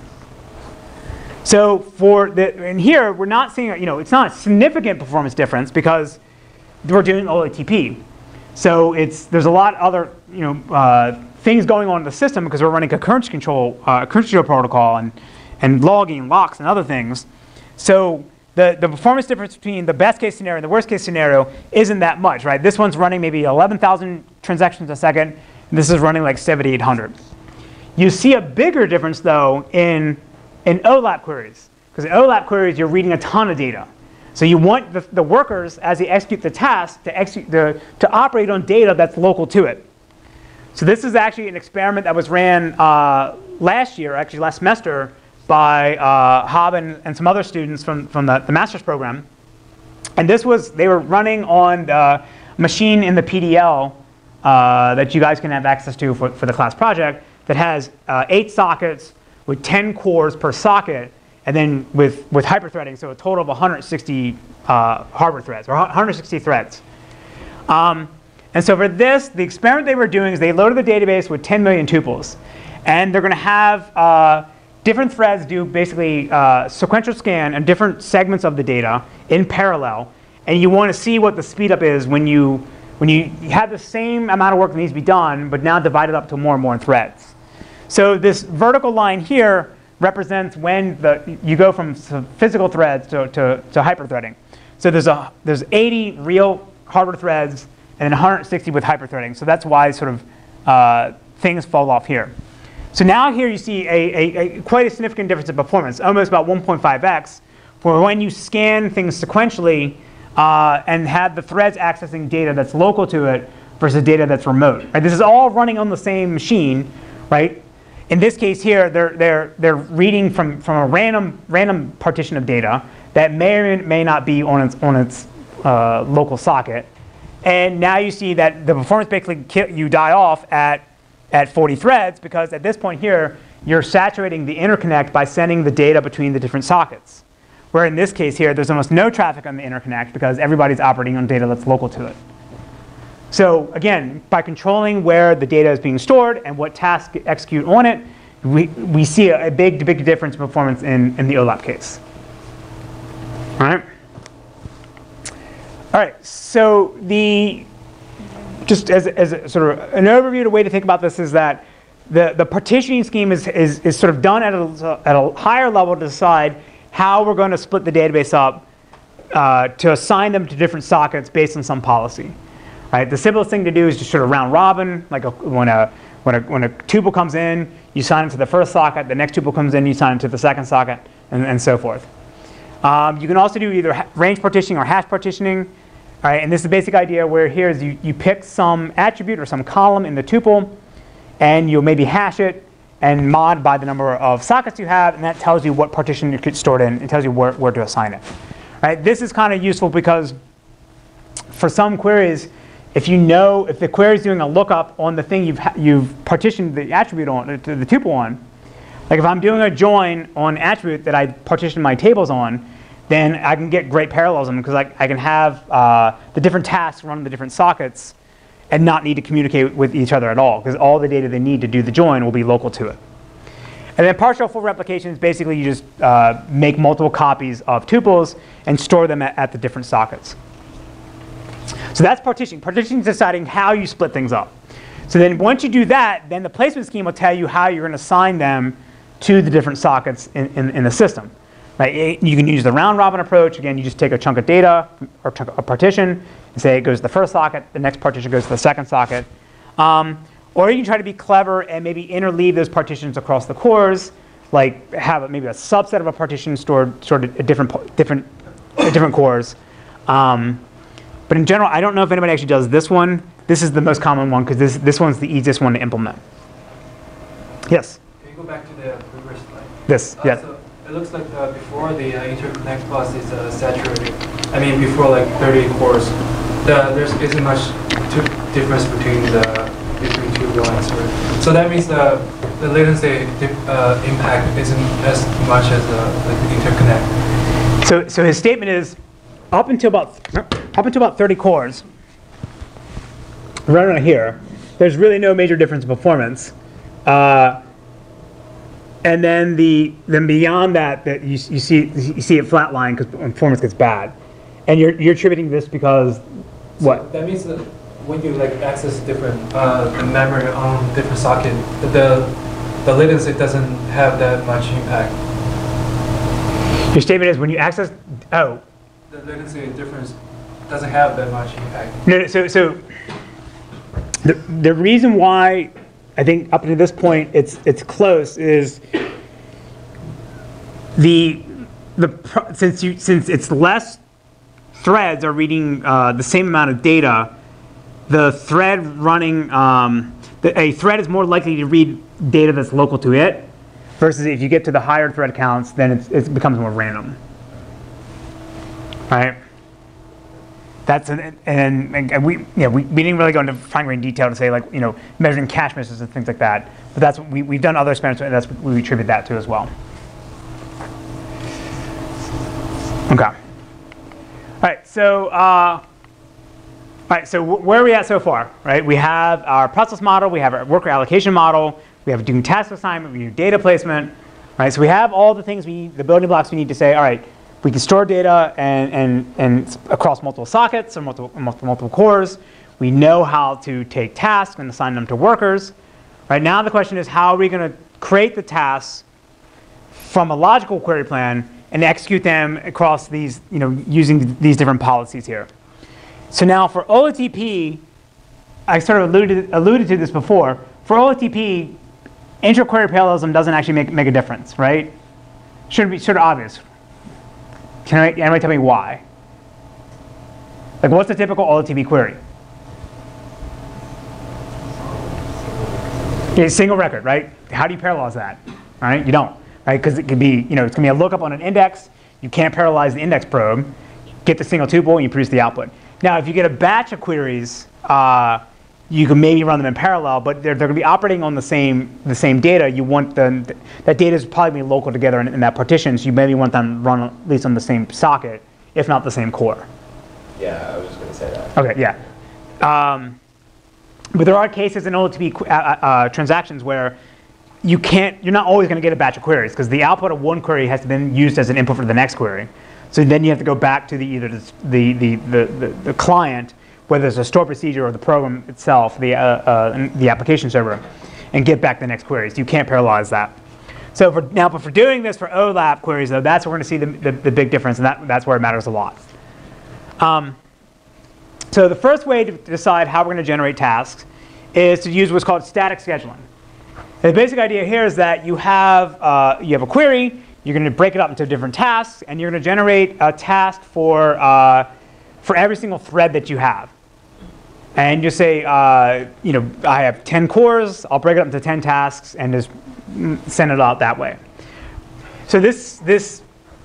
So for the, and here, we're not seeing, you know, it's not a significant performance difference because we're doing O L T P. So it's, there's a lot other, you know, uh, things going on in the system because we're running concurrency control, uh, concurrency control protocol and, and logging, locks, and other things. So the, the performance difference between the best case scenario and the worst case scenario isn't that much, right? This one's running maybe eleven thousand transactions a second, and this is running like seventy-eight hundred. You see a bigger difference, though, in, in OLAP queries. Because in OLAP queries, you're reading a ton of data. So you want the, the workers, as they execute the task, to, execute the, to operate on data that's local to it. So this is actually an experiment that was ran uh, last year, actually last semester, by uh, Hob and, and some other students from, from the, the master's program. And this was, they were running on the machine in the P D L uh, that you guys can have access to for, for the class project that has uh, eight sockets with ten cores per socket, and then with, with hyperthreading, so a total of one hundred sixty uh, hardware threads, or one hundred sixty threads. Um, and so for this, the experiment they were doing is they loaded the database with ten million tuples. And they're going to have uh, different threads do basically uh, sequential scan on different segments of the data in parallel. And you want to see what the speed up is when you, when you have the same amount of work that needs to be done, but now divided up to more and more threads. So this vertical line here represents when the, you go from physical threads to, to, to hyperthreading. So there's, a, there's eighty real hardware threads and then one hundred sixty with hyperthreading. So that's why sort of uh, things fall off here. So now here you see a, a, a quite a significant difference in performance, almost about one point five x, for when you scan things sequentially uh, and have the threads accessing data that's local to it versus data that's remote. Right? This is all running on the same machine, right? In this case here, they're, they're, they're reading from, from a random, random partition of data that may or may not be on its, on its uh, local socket. And now you see that the performance basically you die off at, at forty threads, because at this point here, you're saturating the interconnect by sending the data between the different sockets. Where in this case here, there's almost no traffic on the interconnect because everybody's operating on data that's local to it. So again, by controlling where the data is being stored and what tasks execute on it, we, we see a, a big, big difference in performance in, in the OLAP case. All right. All right, so the, just as, as a, sort of an overview, the way to think about this is that the, the partitioning scheme is, is, is sort of done at a, at a higher level to decide how we're going to split the database up uh, to assign them to different sockets based on some policy. Right? The simplest thing to do is just sort of round robin, like a, when, a, when, a, when a tuple comes in, you sign it to the first socket, the next tuple comes in, you sign it to the second socket, and, and so forth. Um, you can also do either range partitioning or hash partitioning. All right, and this is the basic idea where here is you, you pick some attribute or some column in the tuple, and you'll maybe hash it and mod by the number of sockets you have, and that tells you what partition it could store it in. It tells you where, where to assign it. All right, this is kind of useful because for some queries, if you know, if the query is doing a lookup on the thing you've, you've partitioned the attribute on, the, the tuple on, like if I'm doing a join on an attribute that I partitioned my tables on, then I can get great parallelism because I, I can have uh, the different tasks run in the different sockets and not need to communicate with each other at all, because all the data they need to do the join will be local to it. And then partial full replications, basically you just uh, make multiple copies of tuples and store them at, at the different sockets. So that's partitioning. Partitioning is deciding how you split things up. So then once you do that, then the placement scheme will tell you how you're going to assign them to the different sockets in, in, in the system. Right? You can use the round robin approach. Again, you just take a chunk of data or chunk of partition and say it goes to the first socket, the next partition goes to the second socket. Um, or you can try to be clever and maybe interleave those partitions across the cores, like have a, maybe a subset of a partition stored, stored at different, different, at different cores. Um, but in general, I don't know if anybody actually does this one. This is the most common one because this, this one's the easiest one to implement. Yes? Can you go back to the previous slide? This, uh, yeah. So it looks like uh, before the uh, interconnect bus is uh, saturated. I mean, before like thirty cores, the, there's isn't much to difference between the between two lines. Right? So that means the the latency uh, impact isn't as much as uh, like the interconnect. So so his statement is up until about up until about thirty cores, right around here, there's really no major difference in performance. Uh, And then the then beyond that, that you, you see you see it flatline because performance gets bad, and you're you're attributing this because what? So that means that when you like access different uh, the memory on different socket, the the latency doesn't have that much impact. Your statement is when you access, oh. The latency difference doesn't have that much impact. No, no, so, so the, the reason why I think up to this point it's, it's close is the, the, pro- since you, since it's less threads are reading uh, the same amount of data, the thread running, um, the, a thread is more likely to read data that's local to it, versus if you get to the higher thread counts, then it's, it becomes more random. Right? That's an, and, and we, you know, we, we didn't really go into fine-grained detail to say, like, you know, measuring cache misses and things like that. But that's what we, we've done other experiments, and that's what we attribute that to as well. Okay. All right. So, uh, all right. So where are we at so far? Right. We have our process model. We have our worker allocation model. We have doing task assignment. We do data placement. Right. So we have all the things we need, the building blocks we need to say, all right, we can store data and, and, and across multiple sockets or multiple, multiple, multiple cores. We know how to take tasks and assign them to workers. Right now the question is, how are we going to create the tasks from a logical query plan and execute them across these, you know, using these different policies here. So now for O L T P, I sort of alluded, alluded to this before. For O L T P, intra-query parallelism doesn't actually make, make a difference, right? Should be sort of obvious. Can I, anybody tell me why? Like, what's the typical O L T P query? A single record, right? How do you parallelize that? All right, you don't, right? Because it could be, you know, it's going to be a lookup on an index. You can't parallelize the index probe. Get the single tuple, and you produce the output. Now, if you get a batch of queries, uh, you can maybe run them in parallel, but they're, they're going to be operating on the same the same data. You want them, that data is probably being local together in, in that partition, so you maybe want them run at least on the same socket, if not the same core. Yeah, I was just going to say that. Okay, yeah. Um, but there are cases in O L T P uh, uh, transactions where you can't, you're not always going to get a batch of queries, because the output of one query has to be used as an input for the next query. So then you have to go back to the, either the, the, the, the, the client, whether it's a store procedure or the program itself, the, uh, uh, the application server, and get back the next queries. You can't parallelize that. So for, now, but for doing this for O LAP queries, though, that's where we're going to see the, the, the big difference, and that, that's where it matters a lot. Um, so the first way to decide how we're going to generate tasks is to use what's called static scheduling. The basic idea here is that you have, uh, you have a query, you're going to break it up into different tasks, and you're going to generate a task for, uh, for every single thread that you have. And you say, uh, you know, I have ten cores, I'll break it up into ten tasks and just send it out that way. So this, this,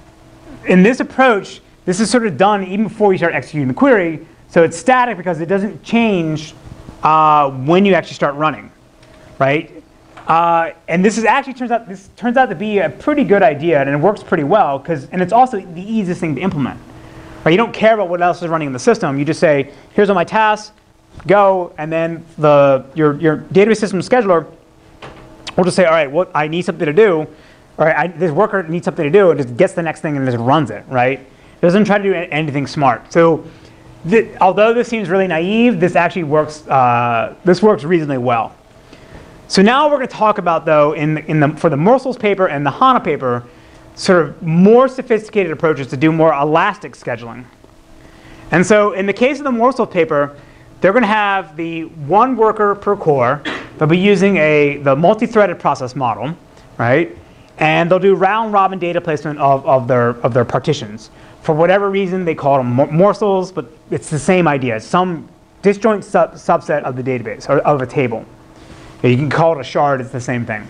in this approach, this is sort of done even before you start executing the query. So it's static because it doesn't change uh, when you actually start running, right? Uh, and this is actually turns out this turns out to be a pretty good idea, and it works pretty well because, and it's also the easiest thing to implement. Right? You don't care about what else is running in the system. You just say, here's all my tasks, go, and then the your your database system scheduler will just say, all right, what I need something to do, all right, I, this worker needs something to do, and just gets the next thing and just runs it, right? It doesn't try to do anything smart. So, th although this seems really naive, this actually works. Uh, this works reasonably well. So now we're going to talk about, though, in the, in the for the Morsels paper and the HANA paper, sort of more sophisticated approaches to do more elastic scheduling. And so in the case of the Morsels paper, they're going to have the one worker per core. They'll be using a the multi-threaded process model, right? And they'll do round-robin data placement of, of their of their partitions. For whatever reason, they call them morsels, but it's the same idea. It's some disjoint sub subset of the database or of a table. You can call it a shard. It's the same thing.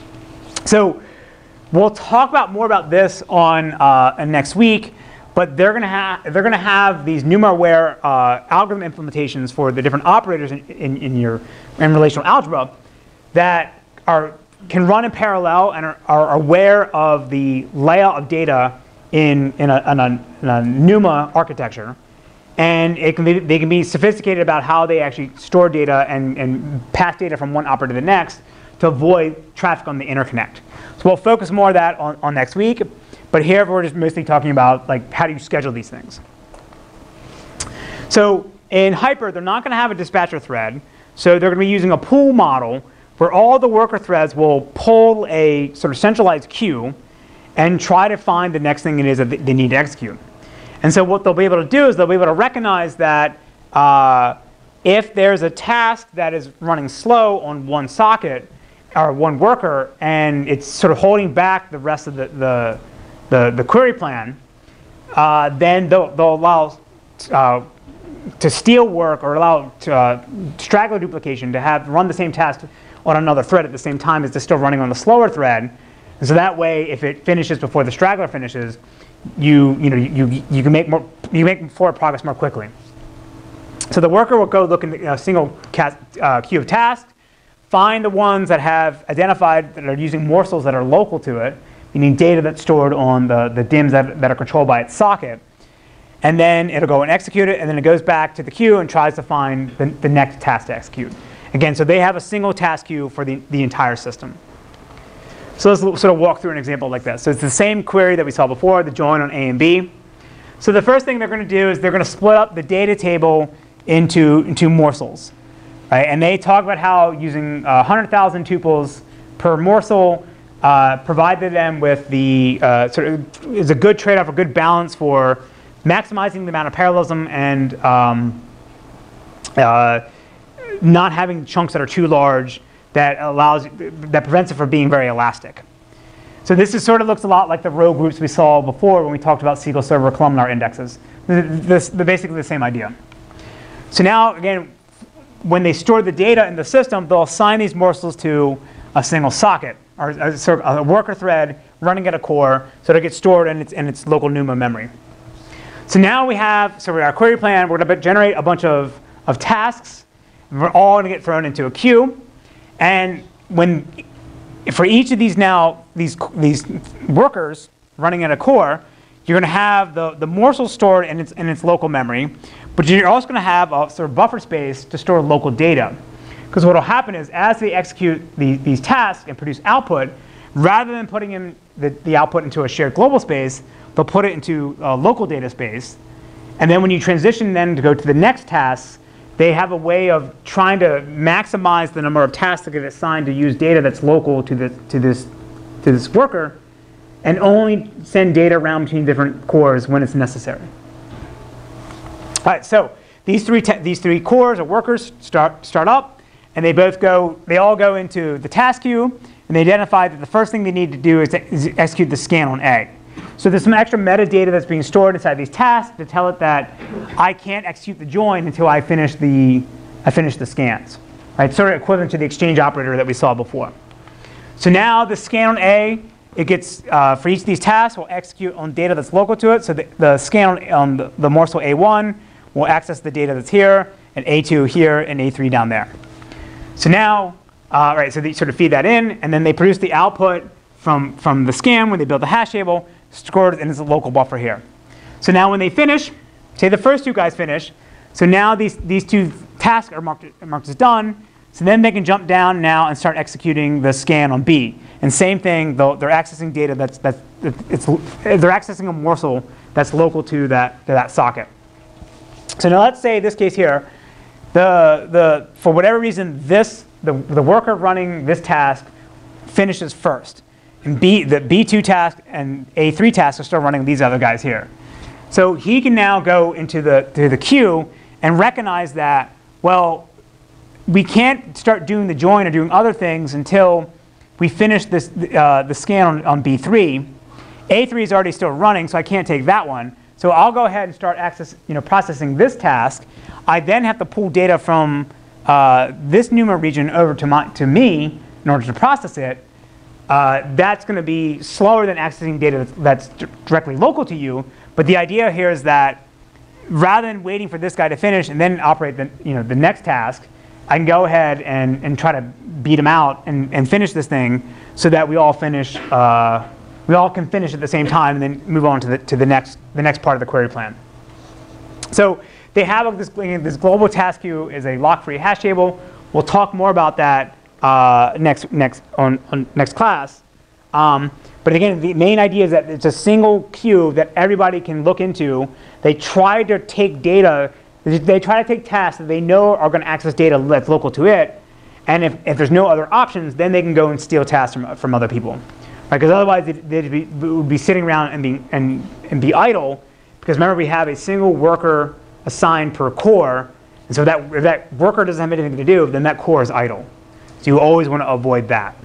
So we'll talk about more about this on uh, next week. But they're going to have they're going to have these NumeraWare uh, algorithm implementations for the different operators in, in, in your in relational algebra that are can run in parallel and are, are aware of the layout of data in in a, in a, in a NUMA architecture, and it can be, they can be sophisticated about how they actually store data and, and pass data from one operator to the next to avoid traffic on the interconnect. So we'll focus more of that on, on next week. But here we're just mostly talking about like how do you schedule these things. So in Hyper, they're not going to have a dispatcher thread. So they're going to be using a pool model where all the worker threads will pull a sort of centralized queue and try to find the next thing it is that they need to execute. And so what they'll be able to do is they'll be able to recognize that uh, if there's a task that is running slow on one socket or one worker and it's sort of holding back the rest of the, the, the, the query plan, uh, then they'll, they'll allow uh, to steal work or allow to, uh, straggler duplication to have run the same task on another thread at the same time as they're still running on the slower thread. And so that way, if it finishes before the straggler finishes, you, you, know, you, you can make, more, you make forward progress more quickly. So the worker will go look in a single cast, uh, queue of tasks, find the ones that have identified that are using morsels that are local to it, meaning data that's stored on the, the D I Ms that, that are controlled by its socket. And then it'll go and execute it, and then it goes back to the queue and tries to find the, the next task to execute. Again, so they have a single task queue for the, the entire system. So let's sort of walk through an example like this. So it's the same query that we saw before, the join on A and B. So the first thing they're going to do is they're going to split up the data table into, into morsels. Right? And they talk about how using uh, one hundred thousand tuples per morsel uh, provided them with the uh, sort of is a good trade-off, a good balance for maximizing the amount of parallelism and um, uh, not having chunks that are too large that allows that prevents it from being very elastic. So this is sort of looks a lot like the row groups we saw before when we talked about S Q L Server columnar indexes. This, this basically the same idea. So now again, when they store the data in the system, they'll assign these morsels to a single socket or a, sort of a worker thread running at a core, so it gets stored in its in its local NUMA memory. So now we have, so we our query plan, we're going to generate a bunch of, of tasks. We're all going to get thrown into a queue. And when, for each of these now, these, these workers running at a core, you're going to have the, the morsel stored in its, in its local memory, but you're also going to have a sort of buffer space to store local data. Because what will happen is as they execute the, these tasks and produce output, rather than putting in the, the output into a shared global space, they'll put it into a local data space. And then when you transition then to go to the next task, they have a way of trying to maximize the number of tasks that get assigned to use data that's local to, the, to, this, to this worker and only send data around between different cores when it's necessary. All right, so these three, these three cores or workers start, start up, and they both go, they all go into the task queue, and they identify that the first thing they need to do is, to, is execute the scan on A. So there's some extra metadata that's being stored inside these tasks to tell it that I can't execute the join until I finish the, I finish the scans. Right? Sort of equivalent to the exchange operator that we saw before. So now the scan on A, it gets, uh, for each of these tasks, will execute on data that's local to it. So the, the scan on, on the, the morsel A one will access the data that's here, and A two here, and A three down there. So now, uh, right, so they sort of feed that in, and then they produce the output from, from the scan when they build the hash table, stored in this local buffer here. So now when they finish, say the first two guys finish, so now these, these two tasks are marked, marked as done, so then they can jump down now and start executing the scan on B. And same thing, they're accessing data that's, that's it's, they're accessing a morsel that's local to that, to that socket. So now let's say this case here, the, the, for whatever reason, this, the, the worker running this task finishes first. And B, the B two task and A three task are still running these other guys here. So he can now go into the, to the queue and recognize that, well, we can't start doing the join or doing other things until we finish this, uh, the scan on, on B three. A three is already still running, so I can't take that one. So I'll go ahead and start access, you know, processing this task. I then have to pull data from uh, this NUMA region over to, my, to me in order to process it. Uh, that's going to be slower than accessing data that's, that's directly local to you. But the idea here is that rather than waiting for this guy to finish and then operate the, you know, the next task, I can go ahead and, and try to beat him out and, and finish this thing so that we all finish, uh, we all can finish at the same time and then move on to the, to the, next, the next part of the query plan. So they have this, this global task queue is a lock-free hash table. We'll talk more about that uh, next, next, on, on next class. Um, but again, the main idea is that it's a single queue that everybody can look into. They try to take data They, they try to take tasks that they know are going to access data that's local to it, and if, if there's no other options, then they can go and steal tasks from, from other people. Because right? otherwise, they'd, they'd be, would be sitting around and be, and, and be idle, because remember, we have a single worker assigned per core, and so that, if that worker doesn't have anything to do, then that core is idle. So you always want to avoid that.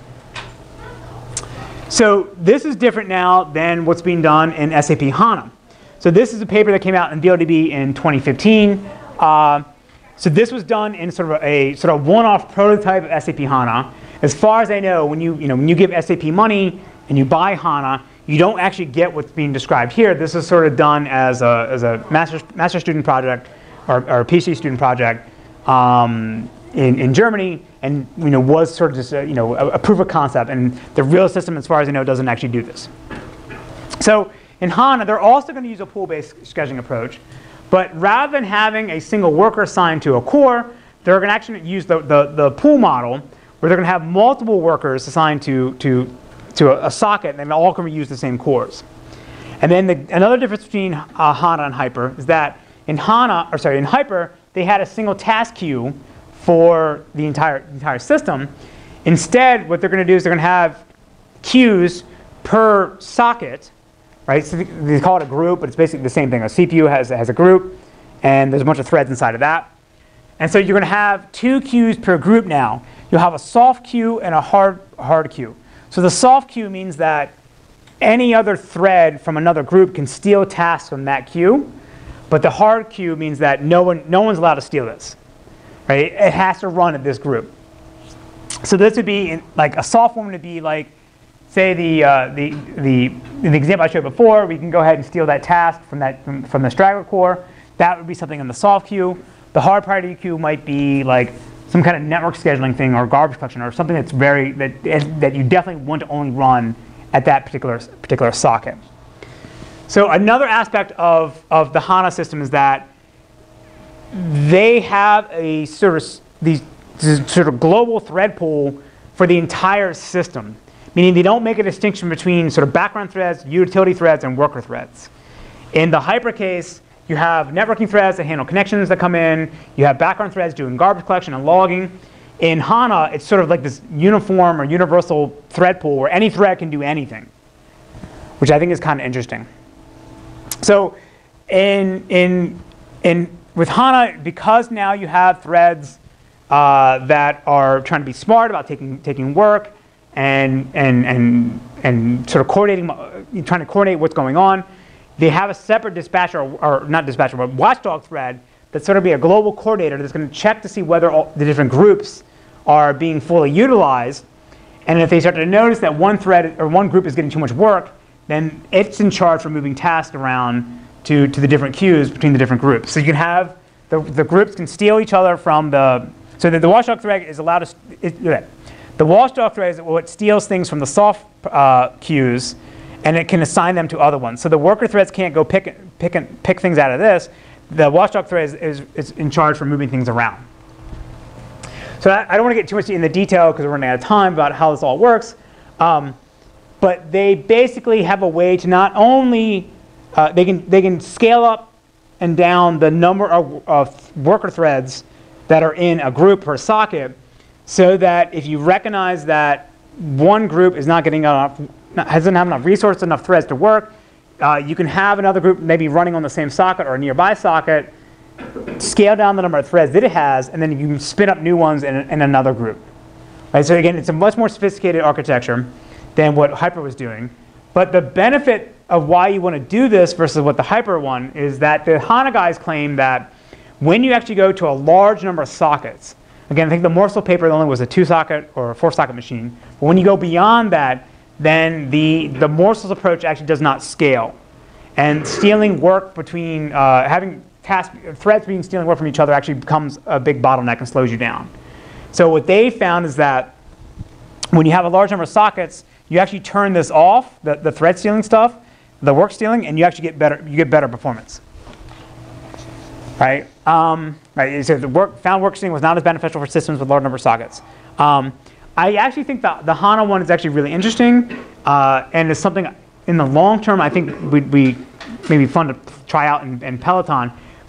So this is different now than what's being done in S A P HANA. So this is a paper that came out in D L D B in twenty fifteen. Uh, so this was done in sort of a sort of one-off prototype of S A P HANA. As far as I know, when you, you know, when you give S A P money and you buy HANA, you don't actually get what's being described here. This is sort of done as a, as a master, master student project or, or a PhD student project um, in, in Germany, and you know, was sort of just a, you know, a, a proof of concept. And the real system, as far as I know, doesn't actually do this. So in HANA, they're also going to use a pool-based scheduling approach. But rather than having a single worker assigned to a core, they're going to actually use the, the, the pool model, where they're going to have multiple workers assigned to, to, to a, a socket, and they all can reuse the same cores. And then the, another difference between uh, HANA and Hyper is that in HANA, or sorry, in Hyper, they had a single task queue for the entire, entire system. Instead, what they're going to do is they're going to have queues per socket, right? So they call it a group, but it's basically the same thing. A C P U has, has a group, and there's a bunch of threads inside of that. And so you're going to have two queues per group now. You'll have a soft queue and a hard, hard queue. So the soft queue means that any other thread from another group can steal tasks from that queue. But the hard queue means that no, one, no one's allowed to steal this. Right? It has to run at this group. So this would be in, like a soft one would be like, say the, uh, the, the, in the example I showed before, we can go ahead and steal that task from, that, from, from the straggler core. That would be something in the soft queue. The hard priority queue might be like some kind of network scheduling thing or garbage collection or something that's very, that, that you definitely want to only run at that particular, particular socket. So another aspect of, of the HANA system is that they have a sort of, these, this sort of global thread pool for the entire system. Meaning they don't make a distinction between sort of background threads, utility threads, and worker threads. In the Hyper case, you have networking threads that handle connections that come in. You have background threads doing garbage collection and logging. In HANA, it's sort of like this uniform or universal thread pool where any thread can do anything, which I think is kind of interesting. So in, in, in, with HANA, because now you have threads uh, that are trying to be smart about taking, taking work, and, and, and, and sort of coordinating, trying to coordinate what's going on. They have a separate dispatcher, or, or not dispatcher, but watchdog thread that's sort of be a global coordinator that's going to check to see whether all the different groups are being fully utilized. And if they start to notice that one thread or one group is getting too much work, then it's in charge for moving tasks around to, to the different queues between the different groups. So you can have, the, the groups can steal each other from the, so that the watchdog thread is allowed to, it, the watchdog thread is what steals things from the soft uh, queues, and it can assign them to other ones. So the worker threads can't go pick, pick, and pick things out of this. The watchdog thread is, is, is in charge for moving things around. So I, I don't want to get too much in the detail because we're running out of time about how this all works. Um, but they basically have a way to not only, uh, they, can, they can scale up and down the number of, of worker threads that are in a group per socket, so that if you recognize that one group is not getting enough, doesn't have enough resources, enough threads to work, uh, you can have another group maybe running on the same socket or a nearby socket, scale down the number of threads that it has, and then you can spin up new ones in, in another group. Right? So again, it's a much more sophisticated architecture than what Hyper was doing. But the benefit of why you want to do this versus what the Hyper one is that the HANA guys claim that when you actually go to a large number of sockets, again, I think the Morsel paper only was a two-socket or a four-socket machine. But when you go beyond that, then the, the Morsel's approach actually does not scale. And stealing work between, uh, having task, threads being stealing work from each other actually becomes a big bottleneck and slows you down. So what they found is that when you have a large number of sockets, you actually turn this off, the, the thread stealing stuff, the work stealing, and you actually get better, you get better performance. Right? Um, right, so the work, found work stealing was not as beneficial for systems with large number of sockets. Um, I actually think the, the HANA one is actually really interesting, uh, and is something in the long term I think would be maybe fun to try out in, in Peloton.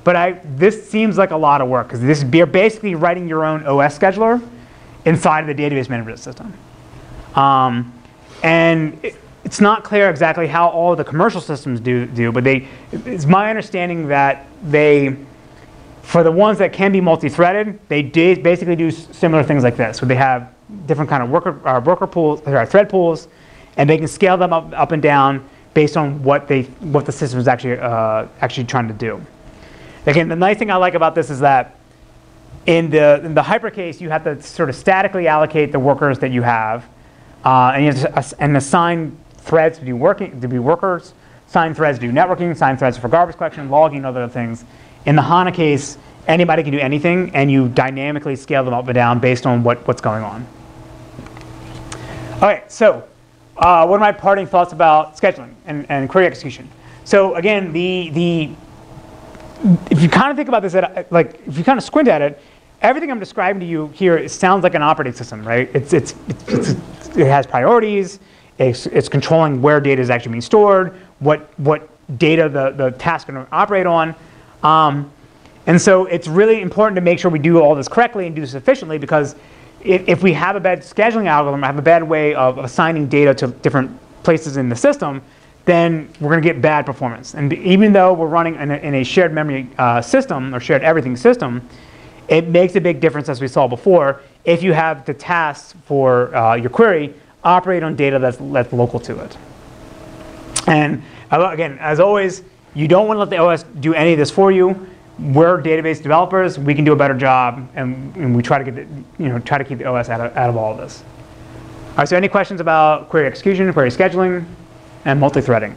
But I, this seems like a lot of work because this you're basically writing your own O S scheduler inside of the database management system. Um, and it, it's not clear exactly how all the commercial systems do, do, but they, it's my understanding that they, for the ones that can be multi-threaded, they do basically do similar things like this, where they have different kind of worker, uh, worker pools, or thread pools, and they can scale them up, up and down based on what they, what the system is actually, uh, actually trying to do. Again, the nice thing I like about this is that in the, in the hyper case, you have to sort of statically allocate the workers that you have, uh, and, you have to, and assign threads to do working, to be workers, assign threads to do networking, assign threads for garbage collection, logging, other things. In the HANA case, anybody can do anything, and you dynamically scale them up and down based on what, what's going on. All right, so uh, what are my parting thoughts about scheduling and, and query execution? So again, the, the if you kind of think about this, at, like if you kind of squint at it, everything I'm describing to you here, it sounds like an operating system, right? It's, it's, it's, it's, it has priorities. It's, it's controlling where data is actually being stored, what, what data the, the task is going to operate on. Um, and so it's really important to make sure we do all this correctly and do this efficiently, because if, if we have a bad scheduling algorithm, have a bad way of assigning data to different places in the system, then we're going to get bad performance. And even though we're running in a, in a shared memory uh, system or shared everything system, it makes a big difference, as we saw before, if you have the tasks for uh, your query operate on data that's, that's local to it. And uh, again, as always, you don't want to let the O S do any of this for you. We're database developers. We can do a better job, and, and we try to get the, you know try to keep the O S out of, out of all of this. All right. So, any questions about query execution, query scheduling, and multi-threading?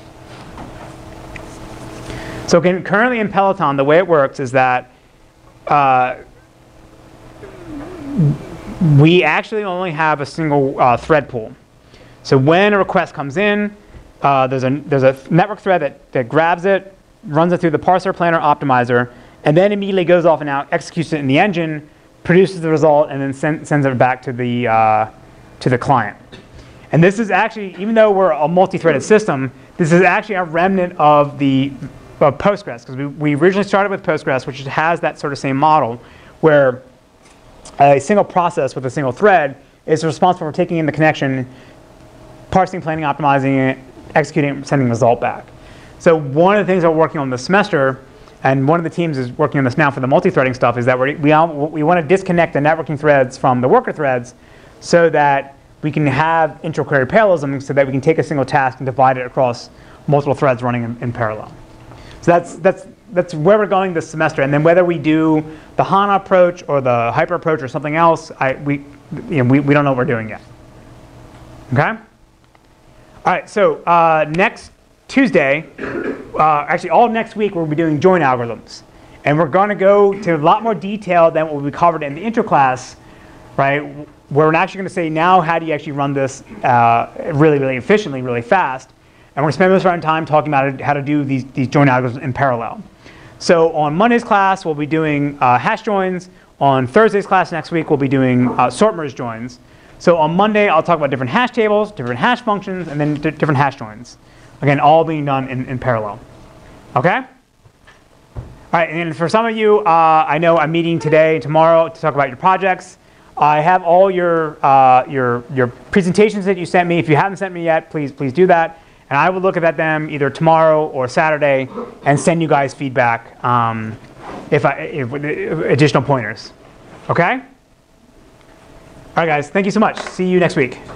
So, again, currently in Peloton, the way it works is that uh, we actually only have a single uh, thread pool. So, when a request comes in, uh, there's a there's a network thread that that grabs it, runs it through the parser, planner, optimizer, and then immediately goes off and now executes it in the engine, produces the result, and then send, sends it back to the, uh, to the client. And this is actually, even though we're a multi-threaded system, this is actually a remnant of the of Postgres, because we, we originally started with Postgres, which has that sort of same model, where a single process with a single thread is responsible for taking in the connection, parsing, planning, optimizing it, executing it, sending the result back. So one of the things that we're working on this semester, and one of the teams is working on this now for the multi-threading stuff, is that we're, we, all, we want to disconnect the networking threads from the worker threads so that we can have intra-query parallelism, so that we can take a single task and divide it across multiple threads running in, in parallel. So that's, that's, that's where we're going this semester. And then whether we do the HANA approach or the Hyper approach or something else, I, we, you know, we, we don't know what we're doing yet. Okay? All right, so uh, next Tuesday, uh, actually all next week, we'll be doing join algorithms. And we're going to go to a lot more detail than what we covered in the intro class, right? Where we're actually going to say, now how do you actually run this uh, really, really efficiently, really fast? And we're going to spend most of our time talking about how to do these, these join algorithms in parallel. So on Monday's class, we'll be doing uh, hash joins. On Thursday's class next week, we'll be doing uh, sort merge joins. So on Monday, I'll talk about different hash tables, different hash functions, and then different hash joins. Again, all being done in, in parallel. Okay? All right, and for some of you, uh, I know I'm meeting today and tomorrow to talk about your projects. I have all your, uh, your, your presentations that you sent me. If you haven't sent me yet, please, please do that. And I will look at them either tomorrow or Saturday and send you guys feedback um, if I, if, if additional pointers. Okay? All right, guys. Thank you so much. See you next week.